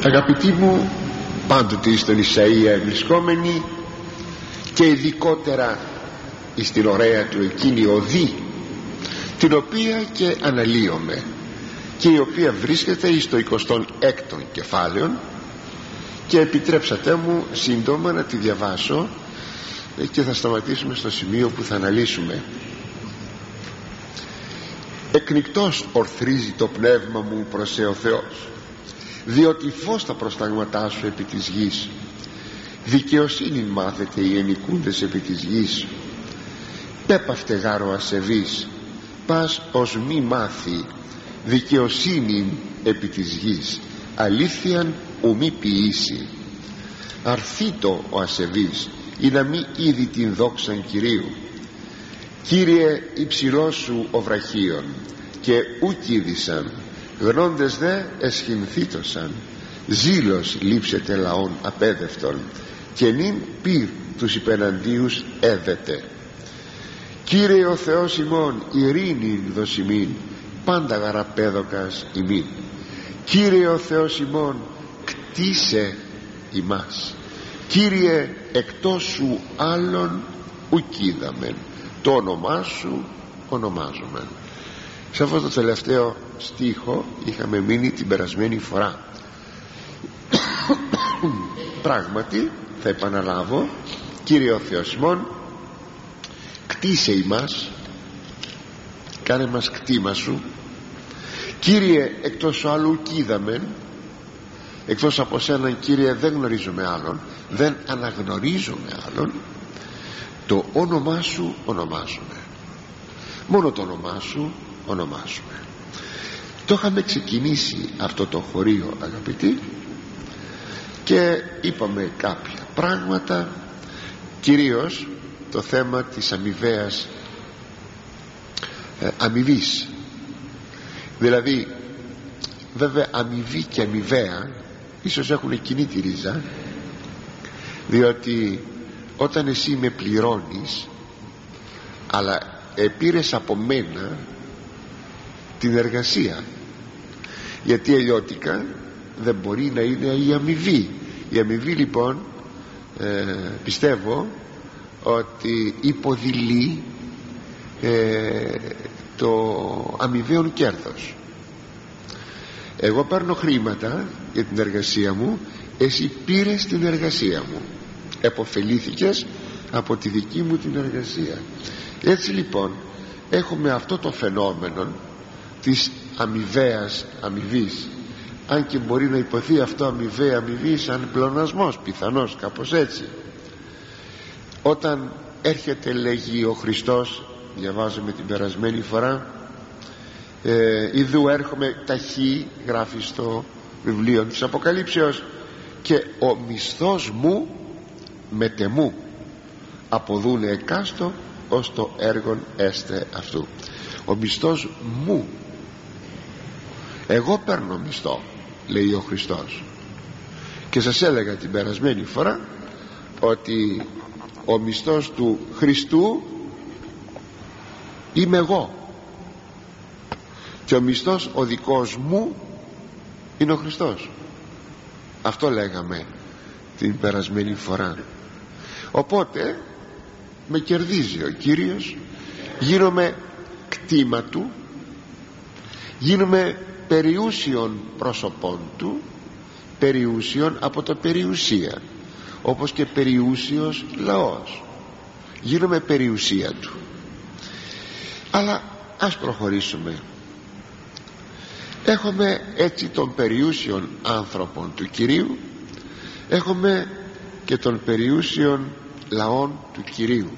Αγαπητοί μου, πάντοτε στον Ισαΐα βρισκόμενοι και ειδικότερα στην ωραία του εκείνη οδή, την οποία και αναλύομαι και η οποία βρίσκεται στο 26ο κεφάλαιο, και επιτρέψατε μου σύντομα να τη διαβάσω και θα σταματήσουμε στο σημείο που θα αναλύσουμε. «Εκνικτός ορθρίζει το πνεύμα μου προς ο Θεός, διότι φως τα προστάγματά σου επί της γης. Δικαιοσύνη μάθετε οι ενοικούντες επί της γης. Πέπαυτε γάρο ασεβής, πας ως μη μάθει δικαιοσύνη επί της γης, αλήθειαν ου μη ποιήσει. Αρθήτω ο ασεβής, ή να μη είδη την δόξαν Κυρίου. Κύριε υψηλός σου ο βραχίων, και ουκ είδησαν, γνώντες δε εσχυνθήτωσαν. Ζήλος λείψετε λαών απέδευτον, και νυν πυρ τους υπεναντίους έδεται. Κύριε ο Θεός ημών, ειρήνην δοσιμήν, πάντα γαραπέδοκας ημίν. Κύριε ο Θεός ημών, κτίσε ημάς. Κύριε, εκτός σου άλλον ουκ είδαμεν, το όνομά σου ονομάζομεν». Σε αυτό το τελευταίο στίχο είχαμε μείνει την περασμένη φορά. Πράγματι, θα επαναλάβω, Κύριε ο Θεός ημών, κτίσε ημάς, κάνε μας κτήμα σου. Κύριε, εκτός σου άλλου ουκ είδαμεν, εκτός από σέναν Κύριε δεν γνωρίζουμε άλλον, δεν αναγνωρίζουμε άλλον, το όνομά σου ονομάζουμε, μόνο το όνομά σου ονομάζουμε. Το είχαμε ξεκινήσει αυτό το χωρίο, αγαπητοί, και είπαμε κάποια πράγματα, κυρίως το θέμα της αμοιβαίας αμοιβής. Δηλαδή, βέβαια, αμοιβή και αμοιβαία ίσως έχουν κοινή τη ρίζα, διότι όταν εσύ με πληρώνεις, αλλά πήρες από μένα την εργασία, γιατί αλλιώτικα δεν μπορεί να είναι η αμοιβή. Η αμοιβή λοιπόν πιστεύω ότι υποδηλεί το αμοιβαίον κέρδος. Εγώ παίρνω χρήματα για την εργασία μου, εσύ πήρες την εργασία μου, επωφελήθηκες από τη δική μου την εργασία. Έτσι λοιπόν έχουμε αυτό το φαινόμενο της αμοιβαίας αμοιβής, αν και μπορεί να υποθεί αυτό αμοιβαία αμοιβή σαν πλεονασμός, πιθανώς κάπως έτσι. Όταν έρχεται, λέγει ο Χριστός, διαβάζουμε την περασμένη φορά, «Ιδού έρχομαι ταχύ», γράφει στο βιβλίο της Αποκαλύψεως, «και ο μισθός μου μετεμού αποδούνε εκάστο ως το έργον έστε αυτού». Ο μισθός μου, εγώ παίρνω μισθό, λέει ο Χριστός. Και σας έλεγα την περασμένη φορά ότι ο μισθός του Χριστού είμαι εγώ, και ο μισθός ο δικός μου είναι ο Χριστός. Αυτό λέγαμε την περασμένη φορά. Οπότε με κερδίζει ο Κύριος, γίνομαι κτήμα του, γίνομαι περιούσιον πρόσωπον του, περιούσιον από το περιουσία, όπως και περιούσιος λαός, γίνομαι περιουσία του. Αλλά ας προχωρήσουμε. Έχουμε έτσι τον περιούσιον άνθρωπον του Κυρίου, έχουμε και τον περιούσιον λαών του Κυρίου.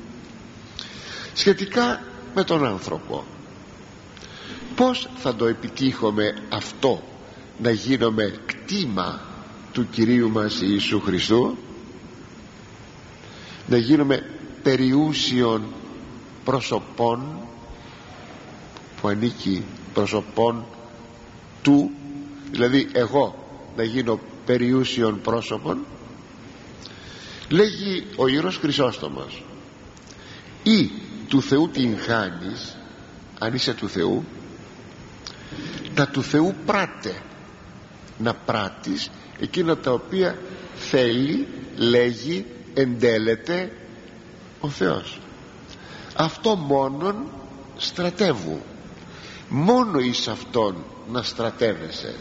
Σχετικά με τον άνθρωπο, πώς θα το επιτύχουμε αυτό, να γίνουμε κτήμα του Κυρίου μας Ιησού Χριστού, να γίνουμε περιούσιον προσωπών, που ανήκει προσωπών του, δηλαδή εγώ να γίνω περιούσιον πρόσωπον. Λέγει ο Ιερός Χρυσόστομος, ή του Θεού την χάνεις, αν είσαι του Θεού, τα του Θεού πράτε, να πράττεις εκείνα τα οποία θέλει, λέγει, εντέλεται ο Θεός. Αυτό μόνον στρατεύου, μόνο εις Αυτόν να στρατεύεσαι.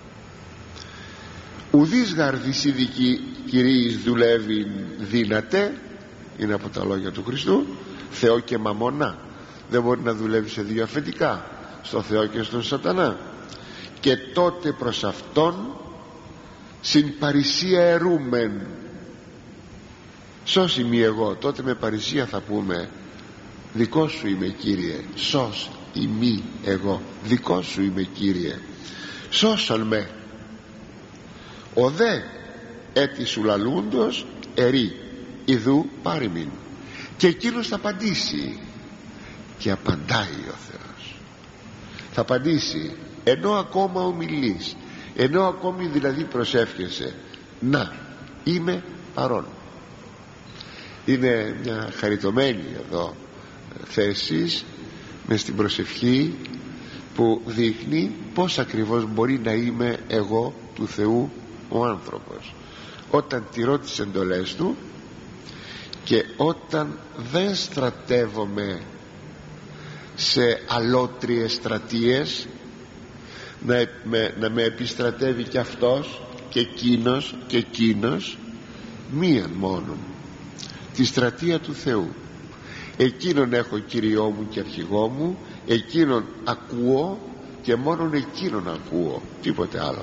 Ουδείς γαρδής ειδική κυρίης δουλεύει δύναται, είναι από τα λόγια του Χριστού, Θεό και μαμονά. Δεν μπορεί να δουλεύει σε δύο αφεντικά, στο Θεό και στον σατανά. Και τότε προς Αυτόν συν παρησία ερούμεν. Σώσ' ημί εγώ, τότε με παρησία θα πούμε δικό σου είμαι Κύριε. Σώσ' ημί εγώ, δικό σου είμαι Κύριε, σώσον με. Ο δε έτι σου λαλούντος ερεί ιδού πάρημιν. Και εκείνος θα απαντήσει. Και απαντάει ο Θεός, θα απαντήσει ενώ ακόμα ομιλείς, ενώ ακόμη δηλαδή προσεύχεσαι. Να, είμαι παρόν. Είναι μια χαριτωμένη εδώ θέση μες στην προσευχή που δείχνει πως ακριβώς μπορεί να είμαι εγώ του Θεού ο άνθρωπος, όταν τηρώ τις εντολές Του και όταν δεν στρατεύομαι σε αλότριες στρατείες, να με επιστρατεύει και αυτός και εκείνος και εκείνος, μίαν μόνον, τη στρατεία του Θεού. Εκείνον έχω Κύριό μου και αρχηγό μου, εκείνον ακούω και μόνον εκείνον ακούω, τίποτε άλλο.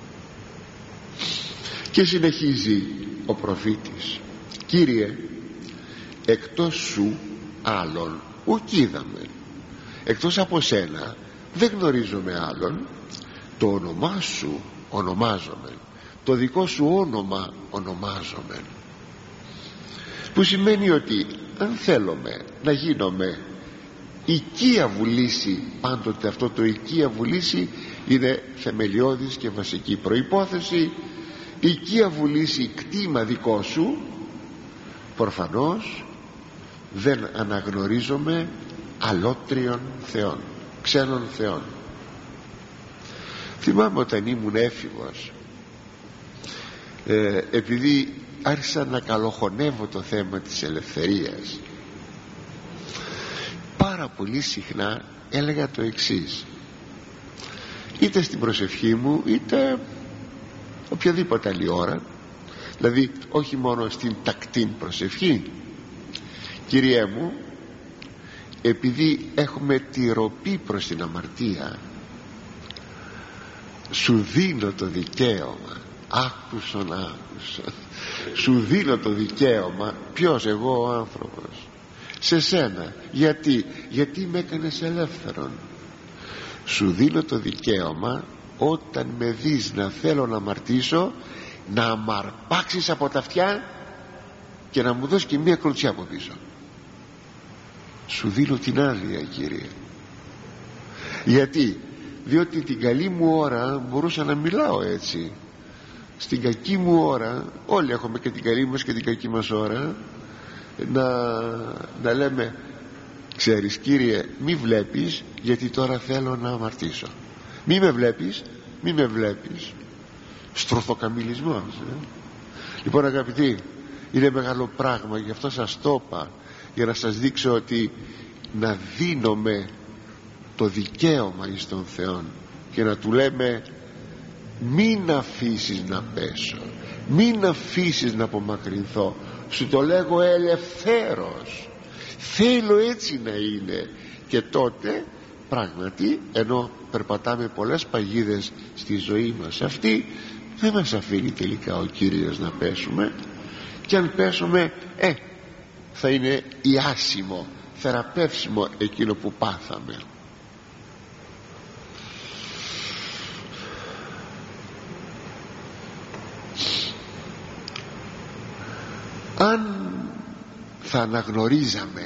Και συνεχίζει ο προφήτης: Κύριε, εκτός σου άλλον ουκ είδαμε, εκτός από σένα δεν γνωρίζομαι άλλον. Το όνομά σου ονομάζομαι, το δικό σου όνομα ονομάζομαι. Που σημαίνει ότι αν θέλουμε να γίνομαι οικία βουλήσει, πάντοτε αυτό το οικία βουλήσει είναι θεμελιώδης και βασική προϋπόθεση, οικία βουλήσει κτήμα δικό σου, προφανώς δεν αναγνωρίζομαι αλότριων θεών, ξένων θεών. Θυμάμαι όταν ήμουν έφηβος, επειδή άρχισα να καλοχωνεύω το θέμα της ελευθερίας, πάρα πολύ συχνά έλεγα το εξής, είτε στην προσευχή μου είτε οποιαδήποτε άλλη ώρα, δηλαδή όχι μόνο στην τακτήν προσευχή: Κύριέ μου, επειδή έχουμε τη ροπή προς την αμαρτία, σου δίνω το δικαίωμα, άκουσον, σου δίνω το δικαίωμα. Ποιος? Εγώ ο άνθρωπος, σε σένα. Γιατί με έκανες ελεύθερον. Σου δίνω το δικαίωμα, όταν με δεις να θέλω να αμαρτήσω, να μ' αρπάξεις από τα αυτιά και να μου δώσεις και μία κλωτσιά από πίσω. Σου δίνω την άδεια, Κύριε. Γιατί? Διότι την καλή μου ώρα μπορούσα να μιλάω έτσι. Στην κακή μου ώρα, όλοι έχουμε και την καλή μας και την κακή μας ώρα, να λέμε: ξέρεις, Κύριε, μη βλέπεις, γιατί τώρα θέλω να αμαρτήσω. Μη με βλέπεις. Στροφοκαμιλισμός. Λοιπόν, αγαπητοί, είναι μεγάλο πράγμα, γι' αυτό σας το είπα, για να σας δείξω ότι να δίνομαι το δικαίωμα εις τον Θεό και να Του λέμε: μην αφήσεις να πέσω, μην αφήσεις να απομακρυνθώ, σου το λέγω ελευθέρος, θέλω έτσι να είναι. Και τότε πράγματι, ενώ περπατάμε πολλές παγίδες στη ζωή μας αυτή, δεν μας αφήνει τελικά ο Κύριος να πέσουμε, και αν πέσουμε θα είναι ιάσιμο, θεραπεύσιμο εκείνο που πάθαμε. Αν θα αναγνωρίζαμε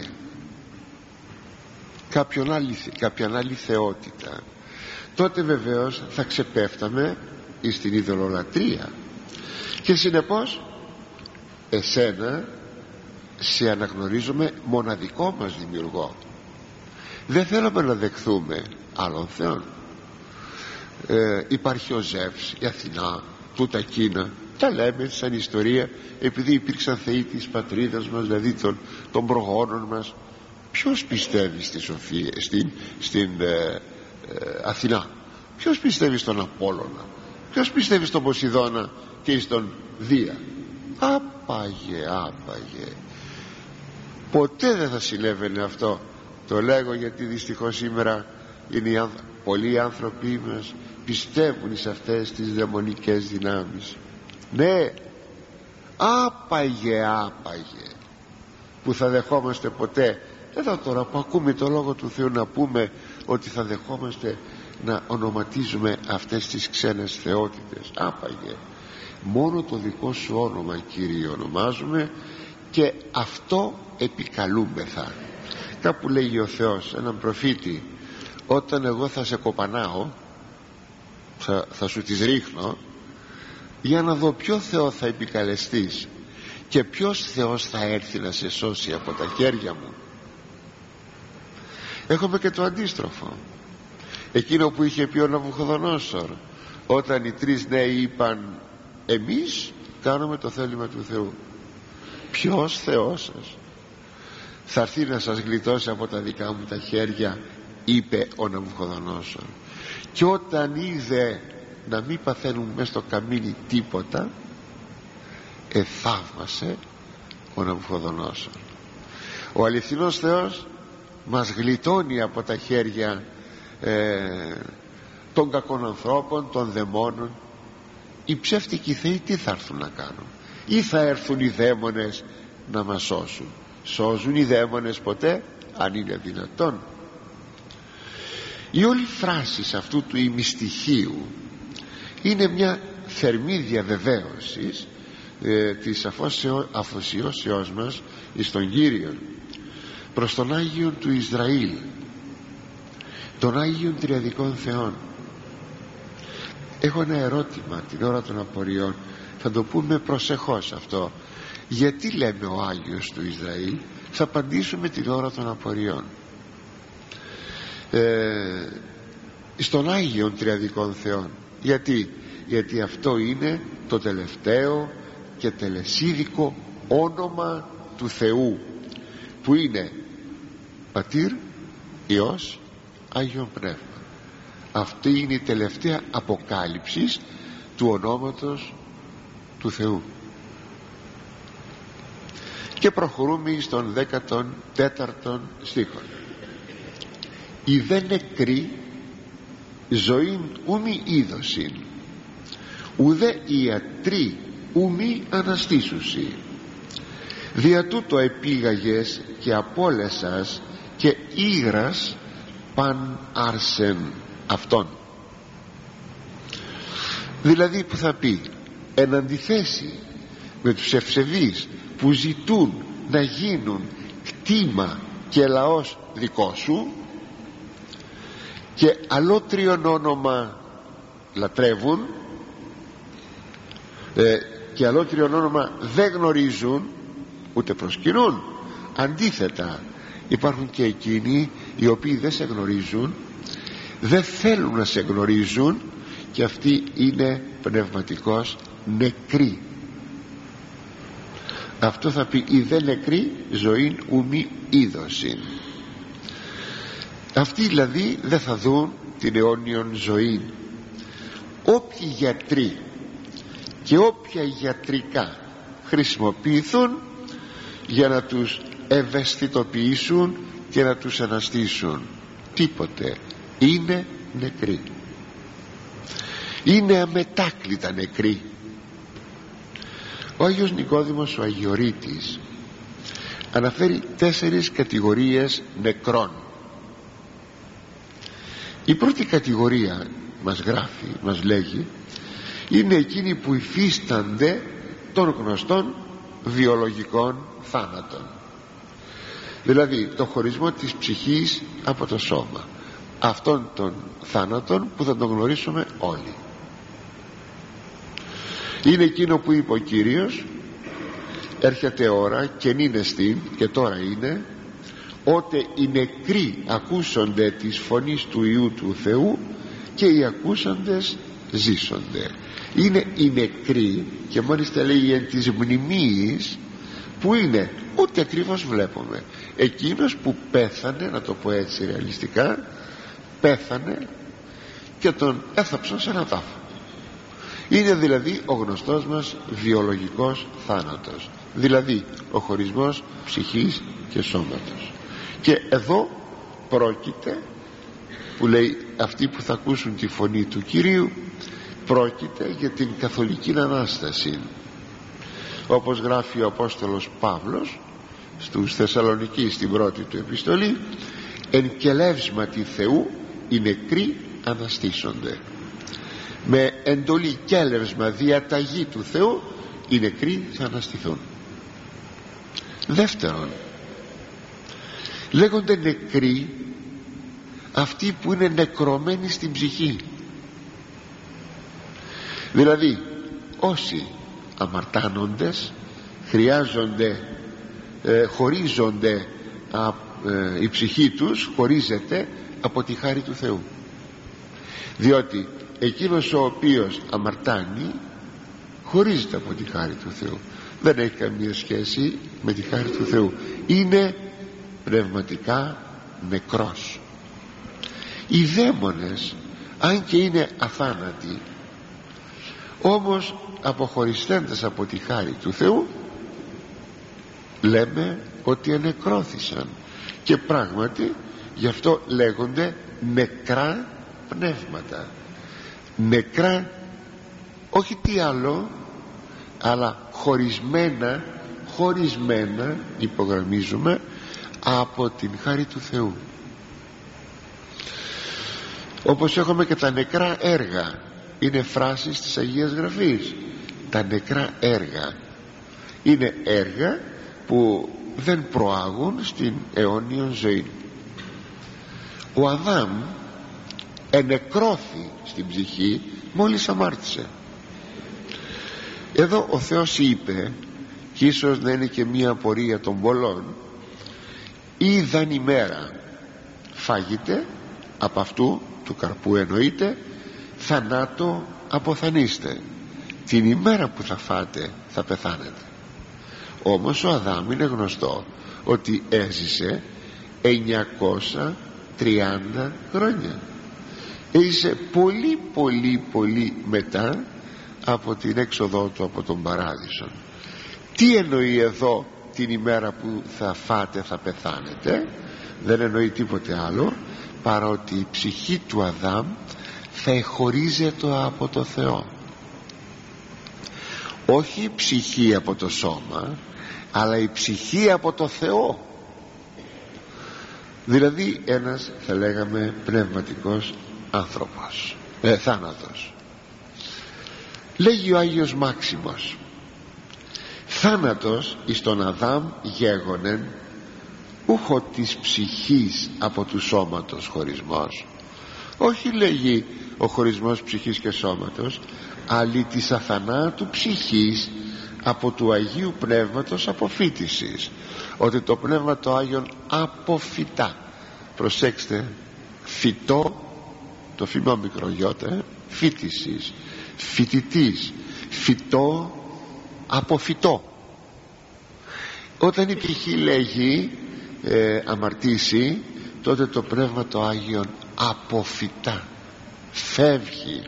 κάποιον άλλη θεότητα, τότε βεβαίως θα ξεπέφταμε εις την ειδωλολατρία, και συνεπώς εσένα σε αναγνωρίζουμε μοναδικό μας δημιουργό. Δεν θέλουμε να δεχθούμε άλλων θεών. υπάρχει ο Ζεύς, η Αθηνά, τούτα εκείνα. Τα λέμε σαν ιστορία επειδή υπήρξαν θεοί της πατρίδας μας, δηλαδή των προγόνων μας. Ποιος πιστεύει στη Σοφία, στην Αθηνά? Ποιος πιστεύει στον Απόλλωνα? Ποιος πιστεύει στον Ποσειδώνα και στον Δία? Άπαγε. Ποτέ δεν θα συνέβαινε αυτό. Το λέγω γιατί δυστυχώς σήμερα είναι πολλοί άνθρωποι μας πιστεύουν σε αυτές τις δαιμονικές δυνάμεις. Ναι, άπαγε που θα δεχόμαστε ποτέ? Εδώ τώρα που ακούμε το Λόγο του Θεού να πούμε ότι θα δεχόμαστε να ονοματίζουμε αυτές τις ξένες θεότητες? Άπαγε. Μόνο το δικό σου όνομα, Κύριε, ονομάζουμε και αυτό επικαλούμεθα. Κάπου λέγει ο Θεός έναν προφήτη: όταν εγώ θα σε κοπανάω, θα σου τις ρίχνω για να δω ποιο Θεό θα επικαλεστείς και ποιος Θεός θα έρθει να σε σώσει από τα χέρια μου. Έχουμε και το αντίστροφο, εκείνο που είχε πει ο Ναβουχοδονόσορ όταν οι τρεις νέοι είπαν: εμείς κάνουμε το θέλημα του Θεού. Ποιος Θεός σας θα έρθει να σας γλιτώσει από τα δικά μου τα χέρια? Είπε ο Ναβουχοδονόσορ. Και όταν είδε να μην παθαίνουν μέσα στο καμίνι τίποτα, θαύμασε ο Ναβουχοδονόσορ. Ο αληθινός Θεός μας γλιτώνει από τα χέρια των κακών ανθρώπων, των δαιμόνων. Οι ψεύτικοι θεοί τι θα έρθουν να κάνουν? Ή θα έρθουν οι δαίμονες να μας σώσουν? Σώζουν οι δαίμονες ποτέ, αν είναι δυνατόν? Η όλη φράση αυτού του ημιστοιχείου είναι μια θερμή διαβεβαίωση της αφοσιώσεώς μας εις τον Κύριο, προς τον Άγιον του Ισραήλ, των Άγιων Τριαδικών Θεών. Έχω ένα ερώτημα την ώρα των απορριών, θα το πούμε προσεχώς αυτό. Γιατί λέμε ο Άγιος του Ισραήλ? Θα απαντήσουμε την ώρα των απορριών. Στον Άγιον Τριαδικών Θεών. Γιατί αυτό είναι το τελευταίο και τελεσίδικο όνομα του Θεού, που είναι Πατήρ, Υιός, Άγιον Πνεύμα. Αυτή είναι η τελευταία αποκάλυψη του ονόματος του Θεού. Και προχωρούμε στον 14ο στίχο. «Οι δε νεκροί ζωήν ούμοι είδωσιν, ουδέ ιατροί ούμοι αναστήσουσι. Δια τούτο επήγαγες και απόλεσας και ήγρας παν άρσεν αυτόν». Δηλαδή που θα πει, εν αντιθέσει με τους ευσεβείς που ζητούν να γίνουν κτήμα και λαός δικό σου και αλότριον όνομα λατρεύουν και αλότριον όνομα δεν γνωρίζουν ούτε προσκυνούν, αντίθετα υπάρχουν και εκείνοι οι οποίοι δεν σε γνωρίζουν, δεν θέλουν να σε γνωρίζουν, και αυτοί είναι πνευματικώς νεκροί. Αυτό θα πει οι δε νεκροί ζωήν ούμοι είδωσιν. Αυτοί δηλαδή δεν θα δουν την αιώνιον ζωή. Όποιοι γιατροί και όποια γιατρικά χρησιμοποιηθούν για να τους ευαισθητοποιήσουν και να τους αναστήσουν, τίποτε, είναι νεκροί, είναι αμετάκλητα νεκροί. Ο Άγιος Νικόδημος ο Αγιορείτης αναφέρει 4 κατηγορίες νεκρών. Η πρώτη κατηγορία μας γράφει, μας λέγει, είναι εκείνοι που υφίστανται των γνωστών βιολογικών θάνατων, δηλαδή το χωρισμό της ψυχής από το σώμα, αυτών των θάνατων που θα τον γνωρίσουμε όλοι. Είναι εκείνο που είπε ο Κύριος, έρχεται ώρα και είναι στην, και τώρα είναι, ότε οι νεκροί ακούσονται της φωνής του Υιού του Θεού και οι ακούσαντες ζήσονται. Είναι οι νεκροί, και μάλιστα λέει εν της μνημείας, που είναι ό,τι ακριβώς βλέπουμε. Εκείνος που πέθανε, να το πω έτσι ρεαλιστικά, πέθανε και τον έθαψαν σε ένα τάφο. Είναι δηλαδή ο γνωστός μας βιολογικός θάνατος, δηλαδή ο χωρισμός ψυχής και σώματος. Και εδώ πρόκειται, που λέει αυτοί που θα ακούσουν τη φωνή του Κυρίου, πρόκειται για την καθολική Ανάσταση, όπως γράφει ο Απόστολος Παύλος στους Θεσσαλονικείς στην πρώτη του επιστολή: εν κελεύσματι Θεού οι νεκροί αναστήσονται. Με εντολή κέλευσμα, διαταγή του Θεού, οι νεκροί θα αναστηθούν. Δεύτερον, λέγονται νεκροί αυτοί που είναι νεκρωμένοι στην ψυχή, δηλαδή όσοι αμαρτάνοντες χρειάζονται, χωρίζονται, η ψυχή τους χωρίζεται από τη χάρη του Θεού, διότι εκείνος ο οποίος αμαρτάνει χωρίζεται από τη χάρη του Θεού, δεν έχει καμία σχέση με τη χάρη του Θεού, είναι πνευματικά νεκρός. Οι δαίμονες, αν και είναι αθάνατοι, όμως αποχωριστέντες από τη χάρη του Θεού, λέμε ότι ενεκρώθησαν, και πράγματι γι' αυτό λέγονται νεκρά πνεύματα. Νεκρά, όχι τι άλλο, αλλά χωρισμένα υπογραμμίζουμε από την χάρη του Θεού. Όπως έχουμε και τα νεκρά έργα, είναι φράσεις της Αγίας Γραφής. Τα νεκρά έργα είναι έργα που δεν προάγουν στην αιώνιον ζωή. Ο Αδάμ ενεκρώθη στην ψυχή μόλις αμάρτησε. Εδώ ο Θεός είπε, και ίσως να είναι και μία απορία των πολλών: είδαν ημέρα φάγετε από αυτού του καρπού, εννοείται, θανάτω αποθανείστε. Την ημέρα που θα φάτε θα πεθάνετε. Όμως ο Αδάμ είναι γνωστό ότι έζησε 930 χρόνια. Έζησε πολύ μετά από την έξοδό του από τον Παράδεισο. Τι εννοεί εδώ την ημέρα που θα φάτε θα πεθάνετε? Δεν εννοεί τίποτε άλλο παρά ότι η ψυχή του Αδάμ θα εχωρίζεται από το Θεό. Όχι η ψυχή από το σώμα, αλλά η ψυχή από το Θεό. Δηλαδή ένας, θα λέγαμε, πνευματικός άνθρωπος, θάνατος. Λέγει ο Άγιος Μάξιμος: θάνατος εις τον Αδάμ γέγονεν ούχο της ψυχής από του σώματος χωρισμός. Όχι, λέγει, ο χωρισμός ψυχής και σώματος, αλλά της αθανάτου ψυχής από του Αγίου Πνεύματος αποφύτησης. Ότι το Πνεύμα το Άγιον αποφυτά. Προσέξτε, φυτό, το φήμα μικρογιώτα, φύτησης, φοιτητής, φυτό, αποφυτό. Όταν η ψυχή λέγει αμαρτήσει, τότε το Πνεύμα το Άγιον αποφυτά, φεύγει.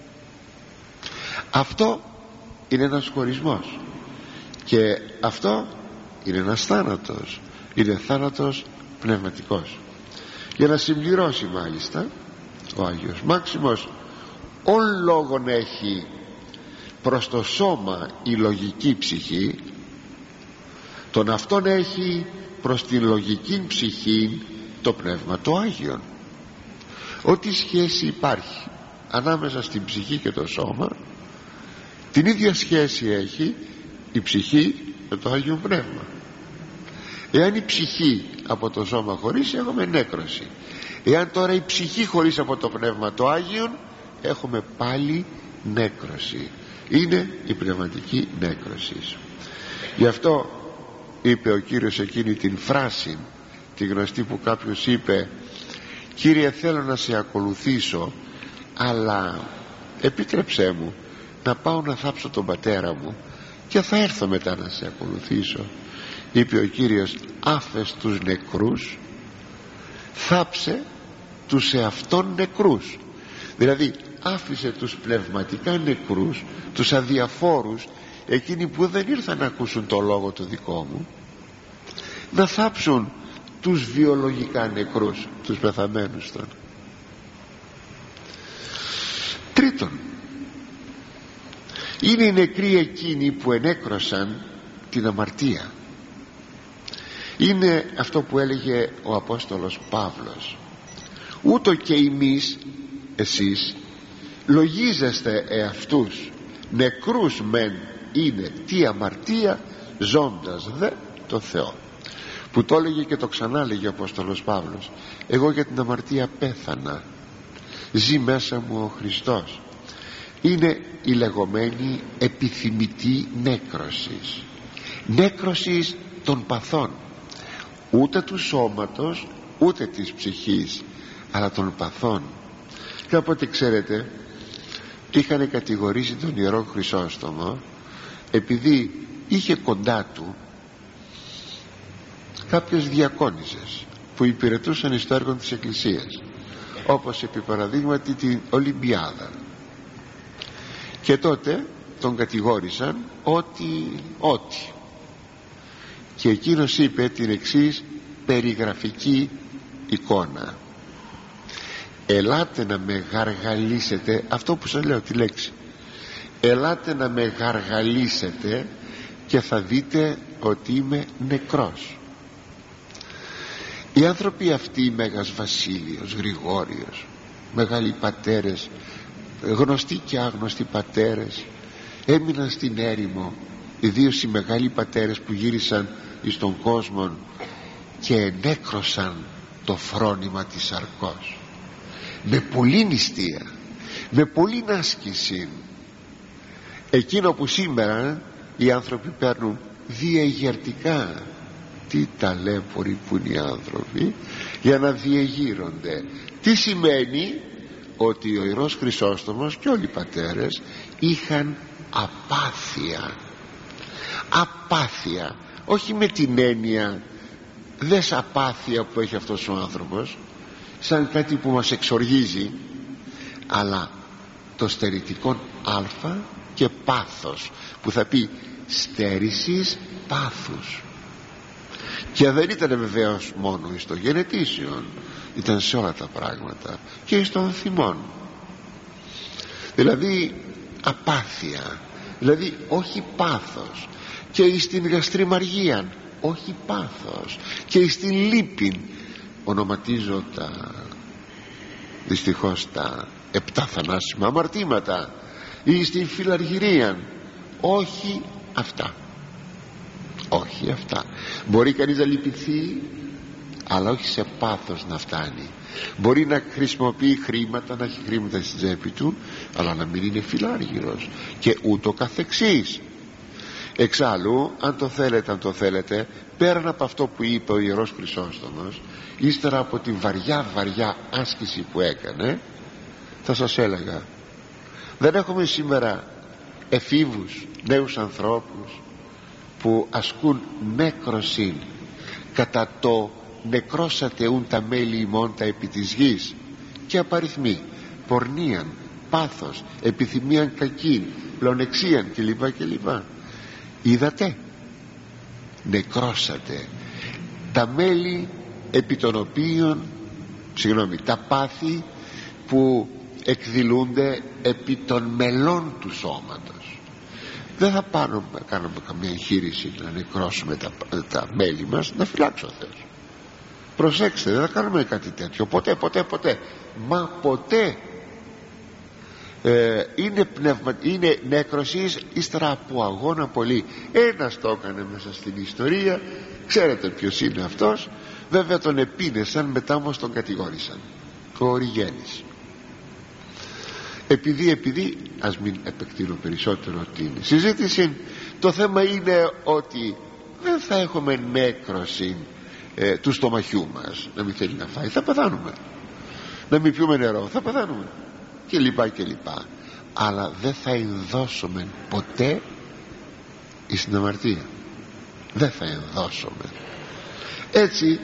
Αυτό είναι ένας χωρισμός, και αυτό είναι ένας θάνατος, είναι θάνατος πνευματικός. Για να συμπληρώσει μάλιστα ο Άγιος Μάξιμος, όν λόγον έχει προς το σώμα η λογική ψυχή, τον αυτόν έχει προς την λογική ψυχή το Πνεύμα το Άγιον. Ό,τι σχέση υπάρχει ανάμεσα στην ψυχή και το σώμα, την ίδια σχέση έχει η ψυχή με το Άγιο Πνεύμα. Εάν η ψυχή από το σώμα χωρίσει, έχουμε νέκρωση. Εάν τώρα η ψυχή χωρίσει από το Πνεύμα το Άγιον, έχουμε πάλι νέκρωση. Είναι η πνευματική νέκρωση. Γι' αυτό είπε ο Κύριος εκείνη την φράση, τη γνωστή, που κάποιος είπε: Κύριε, θέλω να σε ακολουθήσω, αλλά επίτρεψέ μου να πάω να θάψω τον πατέρα μου και θα έρθω μετά να σε ακολουθήσω. Είπε ο Κύριος, άφες τους νεκρούς, θάψε τους εαυτόν νεκρούς. Δηλαδή άφησε τους πνευματικά νεκρούς, τους αδιαφόρους, εκείνοι που δεν ήρθαν να ακούσουν το λόγο το δικό μου, να θάψουν τους βιολογικά νεκρούς, τους πεθαμένους των. Τρίτον, είναι οι νεκροί εκείνοι που ενέκρωσαν την αμαρτία. Είναι αυτό που έλεγε ο Απόστολος Παύλος, ούτω και εμείς, εσείς λογίζεστε εαυτούς νεκρούς μεν είναι τι αμαρτία, ζώντας δε το Θεό. Που το έλεγε και το ξανά έλεγε ο Απόστολος Παύλος, εγώ για την αμαρτία πέθανα, ζει μέσα μου ο Χριστός. Είναι η λεγόμενη επιθυμητή νέκρωσης, νέκρωσης των παθών, ούτε του σώματος ούτε της ψυχής, αλλά των παθών. Κάποτε, ξέρετε, είχαν κατηγορήσει τον Ιερό Χρυσόστομο επειδή είχε κοντά του κάποιες διακόνισσες που υπηρετούσαν εις το έργο της Εκκλησίας, όπως επί παραδείγματι την Ολυμπιάδα. Και τότε τον κατηγόρησαν ότι και εκείνος είπε την εξής περιγραφική εικόνα: ελάτε να με γαργαλίσετε, αυτό που σας λέω τη λέξη, ελάτε να με γαργαλίσετε και θα δείτε ότι είμαι νεκρός. Οι άνθρωποι αυτοί, Μέγας Βασίλειος, Γρηγόριος, μεγάλοι πατέρες, γνωστοί και άγνωστοι πατέρες, έμειναν στην έρημο, ιδίως οι μεγάλοι πατέρες που γύρισαν εις τον κόσμο και ενέκρωσαν το φρόνημα της σαρκός με πολλή νηστεία, με πολλή άσκηση, εκείνο που σήμερα οι άνθρωποι παίρνουν διεγερτικά. Τι ταλέποροι που είναι οι άνθρωποι για να διεγείρονται. Τι σημαίνει? Ότι ο Ιερός Χρυσόστομος και όλοι οι πατέρες είχαν απάθεια, όχι με την έννοια δες απάθεια που έχει αυτός ο άνθρωπος σαν κάτι που μας εξοργίζει, αλλά το στερητικό αλφα και πάθος, που θα πει στέρησης πάθους. Και δεν ήταν βεβαίως μόνο εις το γενετήσιον, ήταν σε όλα τα πράγματα και εις των θυμών. Δηλαδή απάθεια, δηλαδή όχι πάθος, και εις την γαστριμαργία όχι πάθος, και εις την λύπην, ονοματίζω δυστυχώς τα 7 θανάσιμα αμαρτήματα, ή στην φιλαργυρία, όχι αυτά. Μπορεί κανείς να λυπηθεί, αλλά όχι σε πάθος να φτάνει. Μπορεί να χρησιμοποιεί χρήματα, να έχει χρήματα στην τσέπη του, αλλά να μην είναι φιλάργυρος, και ούτω καθεξής. Εξάλλου, αν το θέλετε, πέραν από αυτό που είπε ο Ιερός Χρυσόστομος, ύστερα από την βαριά άσκηση που έκανε, θα σας έλεγα, δεν έχουμε σήμερα εφήβους, νέους ανθρώπους που ασκούν νέκρωση κατά το νεκρώσατε ούν τα μέλη ημών τα επί της γης, και απαριθμοί πορνίαν, πάθος, επιθυμίαν κακήν, πλονεξίαν κλπ. Είδατε, νεκρώσατε τα μέλη επί των οποίων, τα πάθη που εκδηλούνται επί των μελών του σώματος. Δεν θα κάνουμε καμία εγχείρηση να νεκρώσουμε τα μέλη μας, να φυλάξει ο Θεός. Προσέξτε, δεν θα κάνουμε κάτι τέτοιο ποτέ. Μα ποτέ. Είναι νέκρωσης ύστερα από αγώνα πολύ. Ένας το έκανε μέσα στην ιστορία, ξέρετε ποιος είναι αυτός. Βέβαια τον επίνεσαν, μετά όμως τον κατηγόρησαν, ο Οριγένης. Επειδή ας μην επεκτείνω περισσότερο την συζήτηση, το θέμα είναι ότι δεν θα έχουμε νέκρωση του στομαχιού μας. Να μην θέλει να φάει, θα πεθάνουμε. Να μην πιούμε νερό, θα πεθάνουμε. κλπ. Αλλά δεν θα ενδώσουμε ποτέ εις την αμαρτία. Δεν θα ενδώσουμε. Έτσι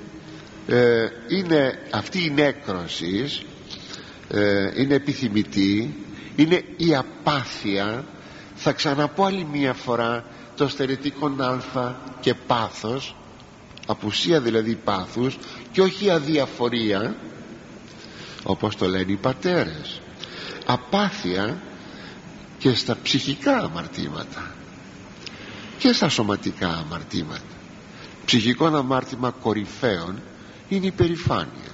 είναι αυτή η νέκρωση, είναι επιθυμητή, είναι η απάθεια. Θα ξαναπώ άλλη μία φορά το στερετικόν α και πάθος, απουσία δηλαδή πάθους, και όχι αδιαφορία όπως το λένε οι πατέρες. Απάθεια και στα ψυχικά αμαρτήματα και στα σωματικά αμαρτήματα. Ψυχικό αμάρτημα κορυφαίων είναι η περηφάνεια.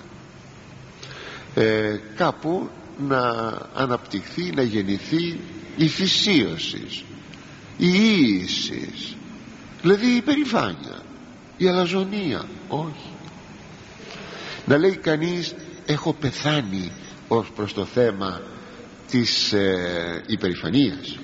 Κάπου να αναπτυχθεί, να γεννηθεί η φυσίωση, η ίηση, δηλαδή η περηφάνεια, η αλαζονία. Όχι. Να λέει κανείς έχω πεθάνει ως προς το θέμα της υπερηφανίας.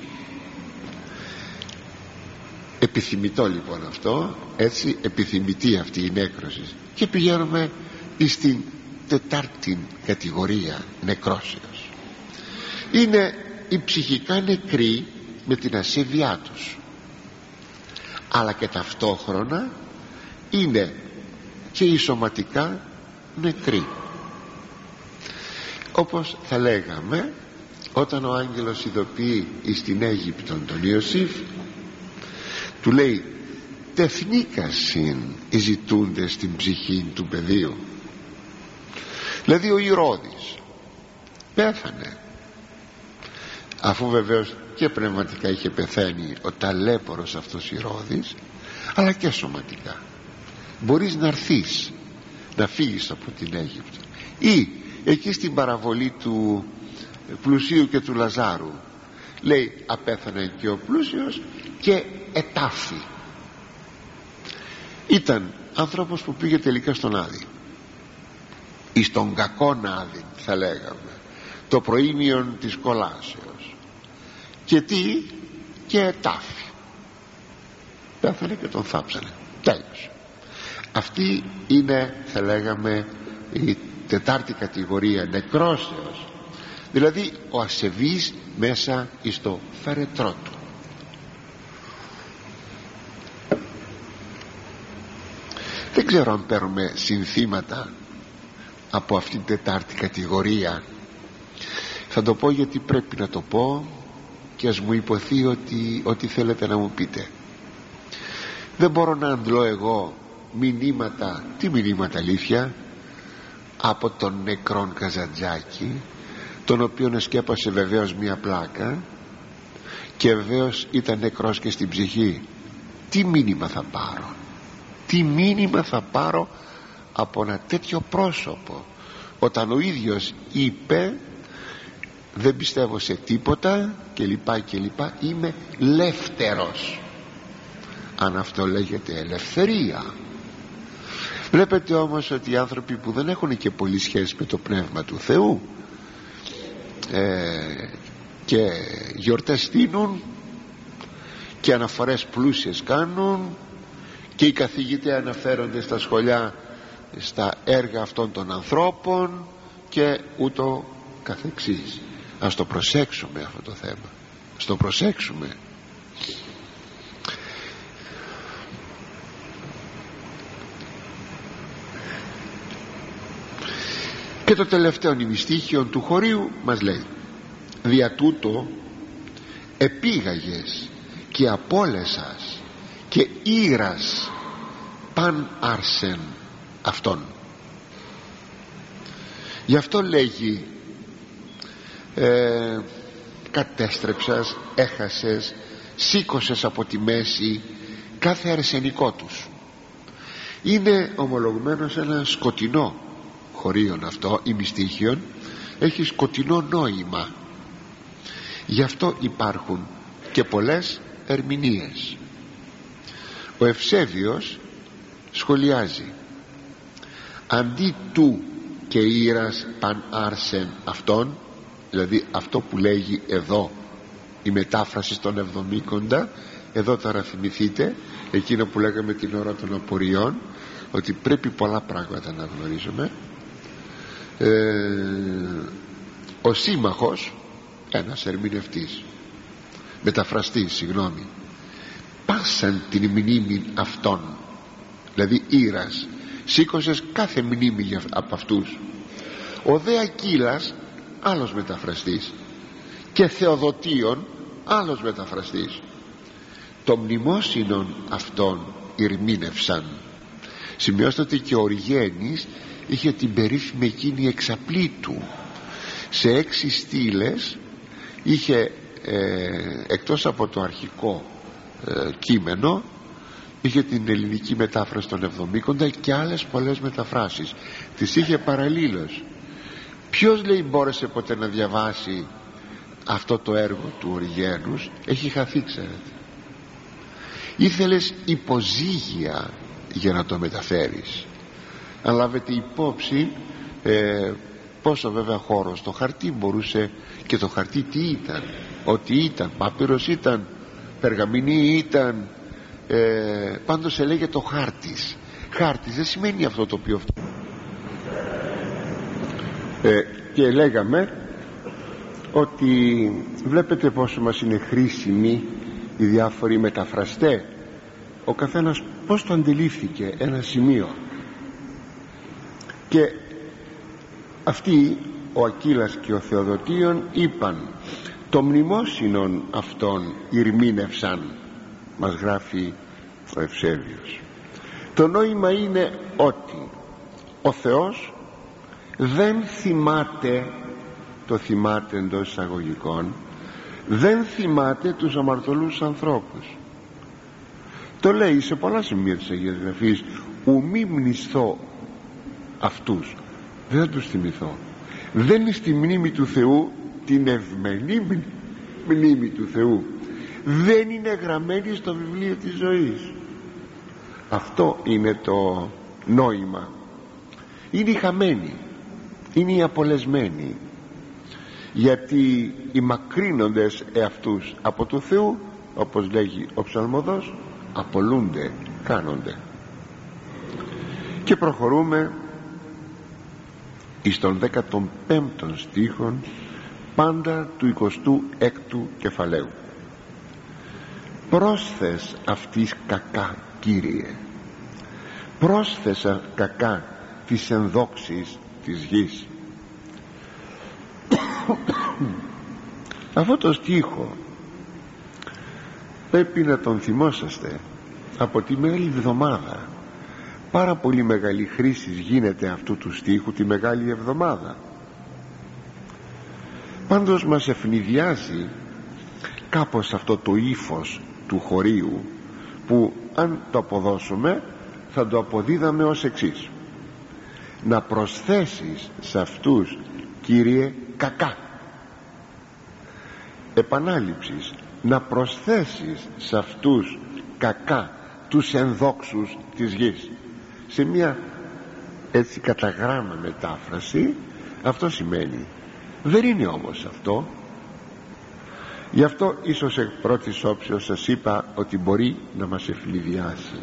Επιθυμητό λοιπόν αυτό, έτσι, επιθυμητή αυτή η νέκρωση. Και πηγαίνουμε στην τετάρτη κατηγορία νεκρόσεως. Είναι οι ψυχικά νεκροί με την ασέβειά τους, αλλά και ταυτόχρονα είναι και οι σωματικά νεκροί. Όπως θα λέγαμε όταν ο άγγελος ειδοποιεί στην Αίγυπτον τον Ιωσήφ, του λέει τεθνίκασιν οι ζητούντες στην ψυχή του παιδίου. Δηλαδή ο Ηρώδης πέθανε, αφού βεβαίως και πνευματικά είχε πεθαίνει ο ταλέπορος αυτός Ηρώδης, αλλά και σωματικά. Μπορείς να έρθεις, να φύγεις από την Αίγυπτο. Ή εκεί στην παραβολή του πλουσίου και του Λαζάρου λέει απέθανε και ο πλούσιος και ετάφη. Ήταν άνθρωπος που πήγε τελικά στον Άδη, ή στον κακόν Άδη θα λέγαμε, το προήμιον της κολάσεως. Και τι? Και ετάφη. Πέθανε και τον θάψανε. Τέλος. Αυτή είναι, θα λέγαμε, η τετάρτη κατηγορία νεκρόσεως, δηλαδή ο ασεβής μέσα εις το φερετρό του. Δεν ξέρω αν παίρνουμε συνθήματα από αυτήν την τετάρτη κατηγορία. Θα το πω γιατί πρέπει να το πω, και ας μου υποθεί ότι θέλετε να μου πείτε. Δεν μπορώ να αντλώ εγώ μηνύματα, τι μηνύματα αλήθεια, από τον νεκρόν Καζαντζάκη, τον οποίον εσκέπασε βεβαίως μία πλάκα και βεβαίως ήταν νεκρός και στην ψυχή. Τι μήνυμα θα πάρω, τι μήνυμα θα πάρω από ένα τέτοιο πρόσωπο, όταν ο ίδιος είπε δεν πιστεύω σε τίποτα και λοιπά, είμαι λεύτερος. Αν αυτό λέγεται ελευθερία. Βλέπετε όμως ότι οι άνθρωποι που δεν έχουν και πολύ σχέση με το Πνεύμα του Θεού και γιορτές στείνουν και αναφορές πλούσιες κάνουν και οι καθηγητές αναφέρονται στα σχολιά στα έργα αυτών των ανθρώπων και ούτω καθεξής. Ας το προσέξουμε αυτό το θέμα, ας το προσέξουμε. Και το τελευταίο νημιστήχιο του χωρίου μας λέει δια τούτο επήγαγες και απόλεσας και ήρας παν άρσεν αυτόν. Γι' αυτό λέγει κατέστρεψας, έχασες, σήκωσες από τη μέση κάθε αρσενικό τους. Είναι ομολογουμένως ένα σκοτεινό χωρίον αυτό, η μυστήχιον έχει σκοτεινό νόημα. Γι' αυτό υπάρχουν και πολλές ερμηνείες. Ο Ευσέβιος σχολιάζει αντί του και ήρας παν άρσεν αυτόν, δηλαδή αυτό που λέγει εδώ η μετάφραση στον Εβδομήκοντα, εδώ τώρα θυμηθείτε εκείνο που λέγαμε την ώρα των απορριών, ότι πρέπει πολλά πράγματα να γνωρίζουμε. ο σύμμαχος, ένας ερμηνευτής, μεταφραστής, συγγνώμη, πάσαν την μνήμη αυτών, δηλαδή Ήρας, σήκωσες κάθε μνήμη από αυτούς. Ο δε Ακύλας, άλλος μεταφραστής, και Θεοδοτίων, άλλος μεταφραστής, το μνημόσυνον αυτών ηρμήνευσαν. Σημειώστε ότι και ο Οριγένης είχε την περίφημη εκείνη εξαπλήτου. Σε 6 στήλες είχε, εκτός από το αρχικό κείμενο, είχε την ελληνική μετάφραση των Εβδομήκοντα και άλλες πολλές μεταφράσεις, τις είχε παραλλήλως. Ποιος, λέει, μπόρεσε ποτέ να διαβάσει αυτό το έργο του Οριγένους? Έχει χαθεί, ξέρετε. Ήθελες υποζύγια για να το μεταφέρεις. Αν λάβετε υπόψη πόσο βέβαια χώρο στο χαρτί μπορούσε, και το χαρτί τι ήταν, ότι ήταν πάπυρος, ήταν περγαμηνή, ήταν πάντως έλεγε το χάρτης. Χάρτης δεν σημαίνει αυτό το οποίο και λέγαμε ότι βλέπετε πόσο μας είναι χρήσιμοι οι διάφοροι μεταφραστές, ο καθένας πως το αντιλήφθηκε ένα σημείο. Και αυτοί, ο Ακύλας και ο Θεοδοτίων, είπαν το μνημόσυνον αυτών ηρμήνευσαν, μας γράφει ο Ευσέβιος. Το νόημα είναι ότι ο Θεός δεν θυμάται, το θυμάται εντός εισαγωγικών, δεν θυμάται τους αμαρτωλούς ανθρώπους. Το λέει σε πολλά σημεία της Αγίας Γραφής, ου μη μνησθώ αυτούς, δεν θα τους θυμηθώ. Δεν είναι στη μνήμη του Θεού, την ευμενή μνήμη του Θεού, δεν είναι γραμμένη στο βιβλίο της ζωής. Αυτό είναι το νόημα. Είναι οι χαμένοι, είναι οι απολεσμένοι, γιατί οι μακρύνοντες εαυτούς από του Θεού, όπως λέγει ο ψαλμοδός, απολούνται, κάνονται. Και προχωρούμε εις τον 15ο στίχον πάντα του 26ου κεφαλαίου. Πρόσθες αυτής κακά, Κύριε, πρόσθεσα κακά τις ενδόξεις της γης. Αυτό το στίχο πρέπει να τον θυμόσαστε από τη Μεγάλη Εβδομάδα. Πάρα πολύ μεγάλη χρήση γίνεται αυτού του στίχου τη Μεγάλη Εβδομάδα. Πάντως μας ευνηδιάζει κάπως αυτό το ύφος του χωρίου, που αν το αποδώσουμε θα το αποδίδαμε ως εξής: να προσθέσεις σε αυτούς, Κύριε, κακά. Επανάληψης, να προσθέσεις σε αυτούς κακά τους ενδόξους της γης. Σε μια έτσι κατά γράμμα μετάφραση αυτό σημαίνει. Δεν είναι όμως αυτό. Γι' αυτό ίσως εκ πρώτης όψεως σας είπα ότι μπορεί να μας ευνηδιάσει,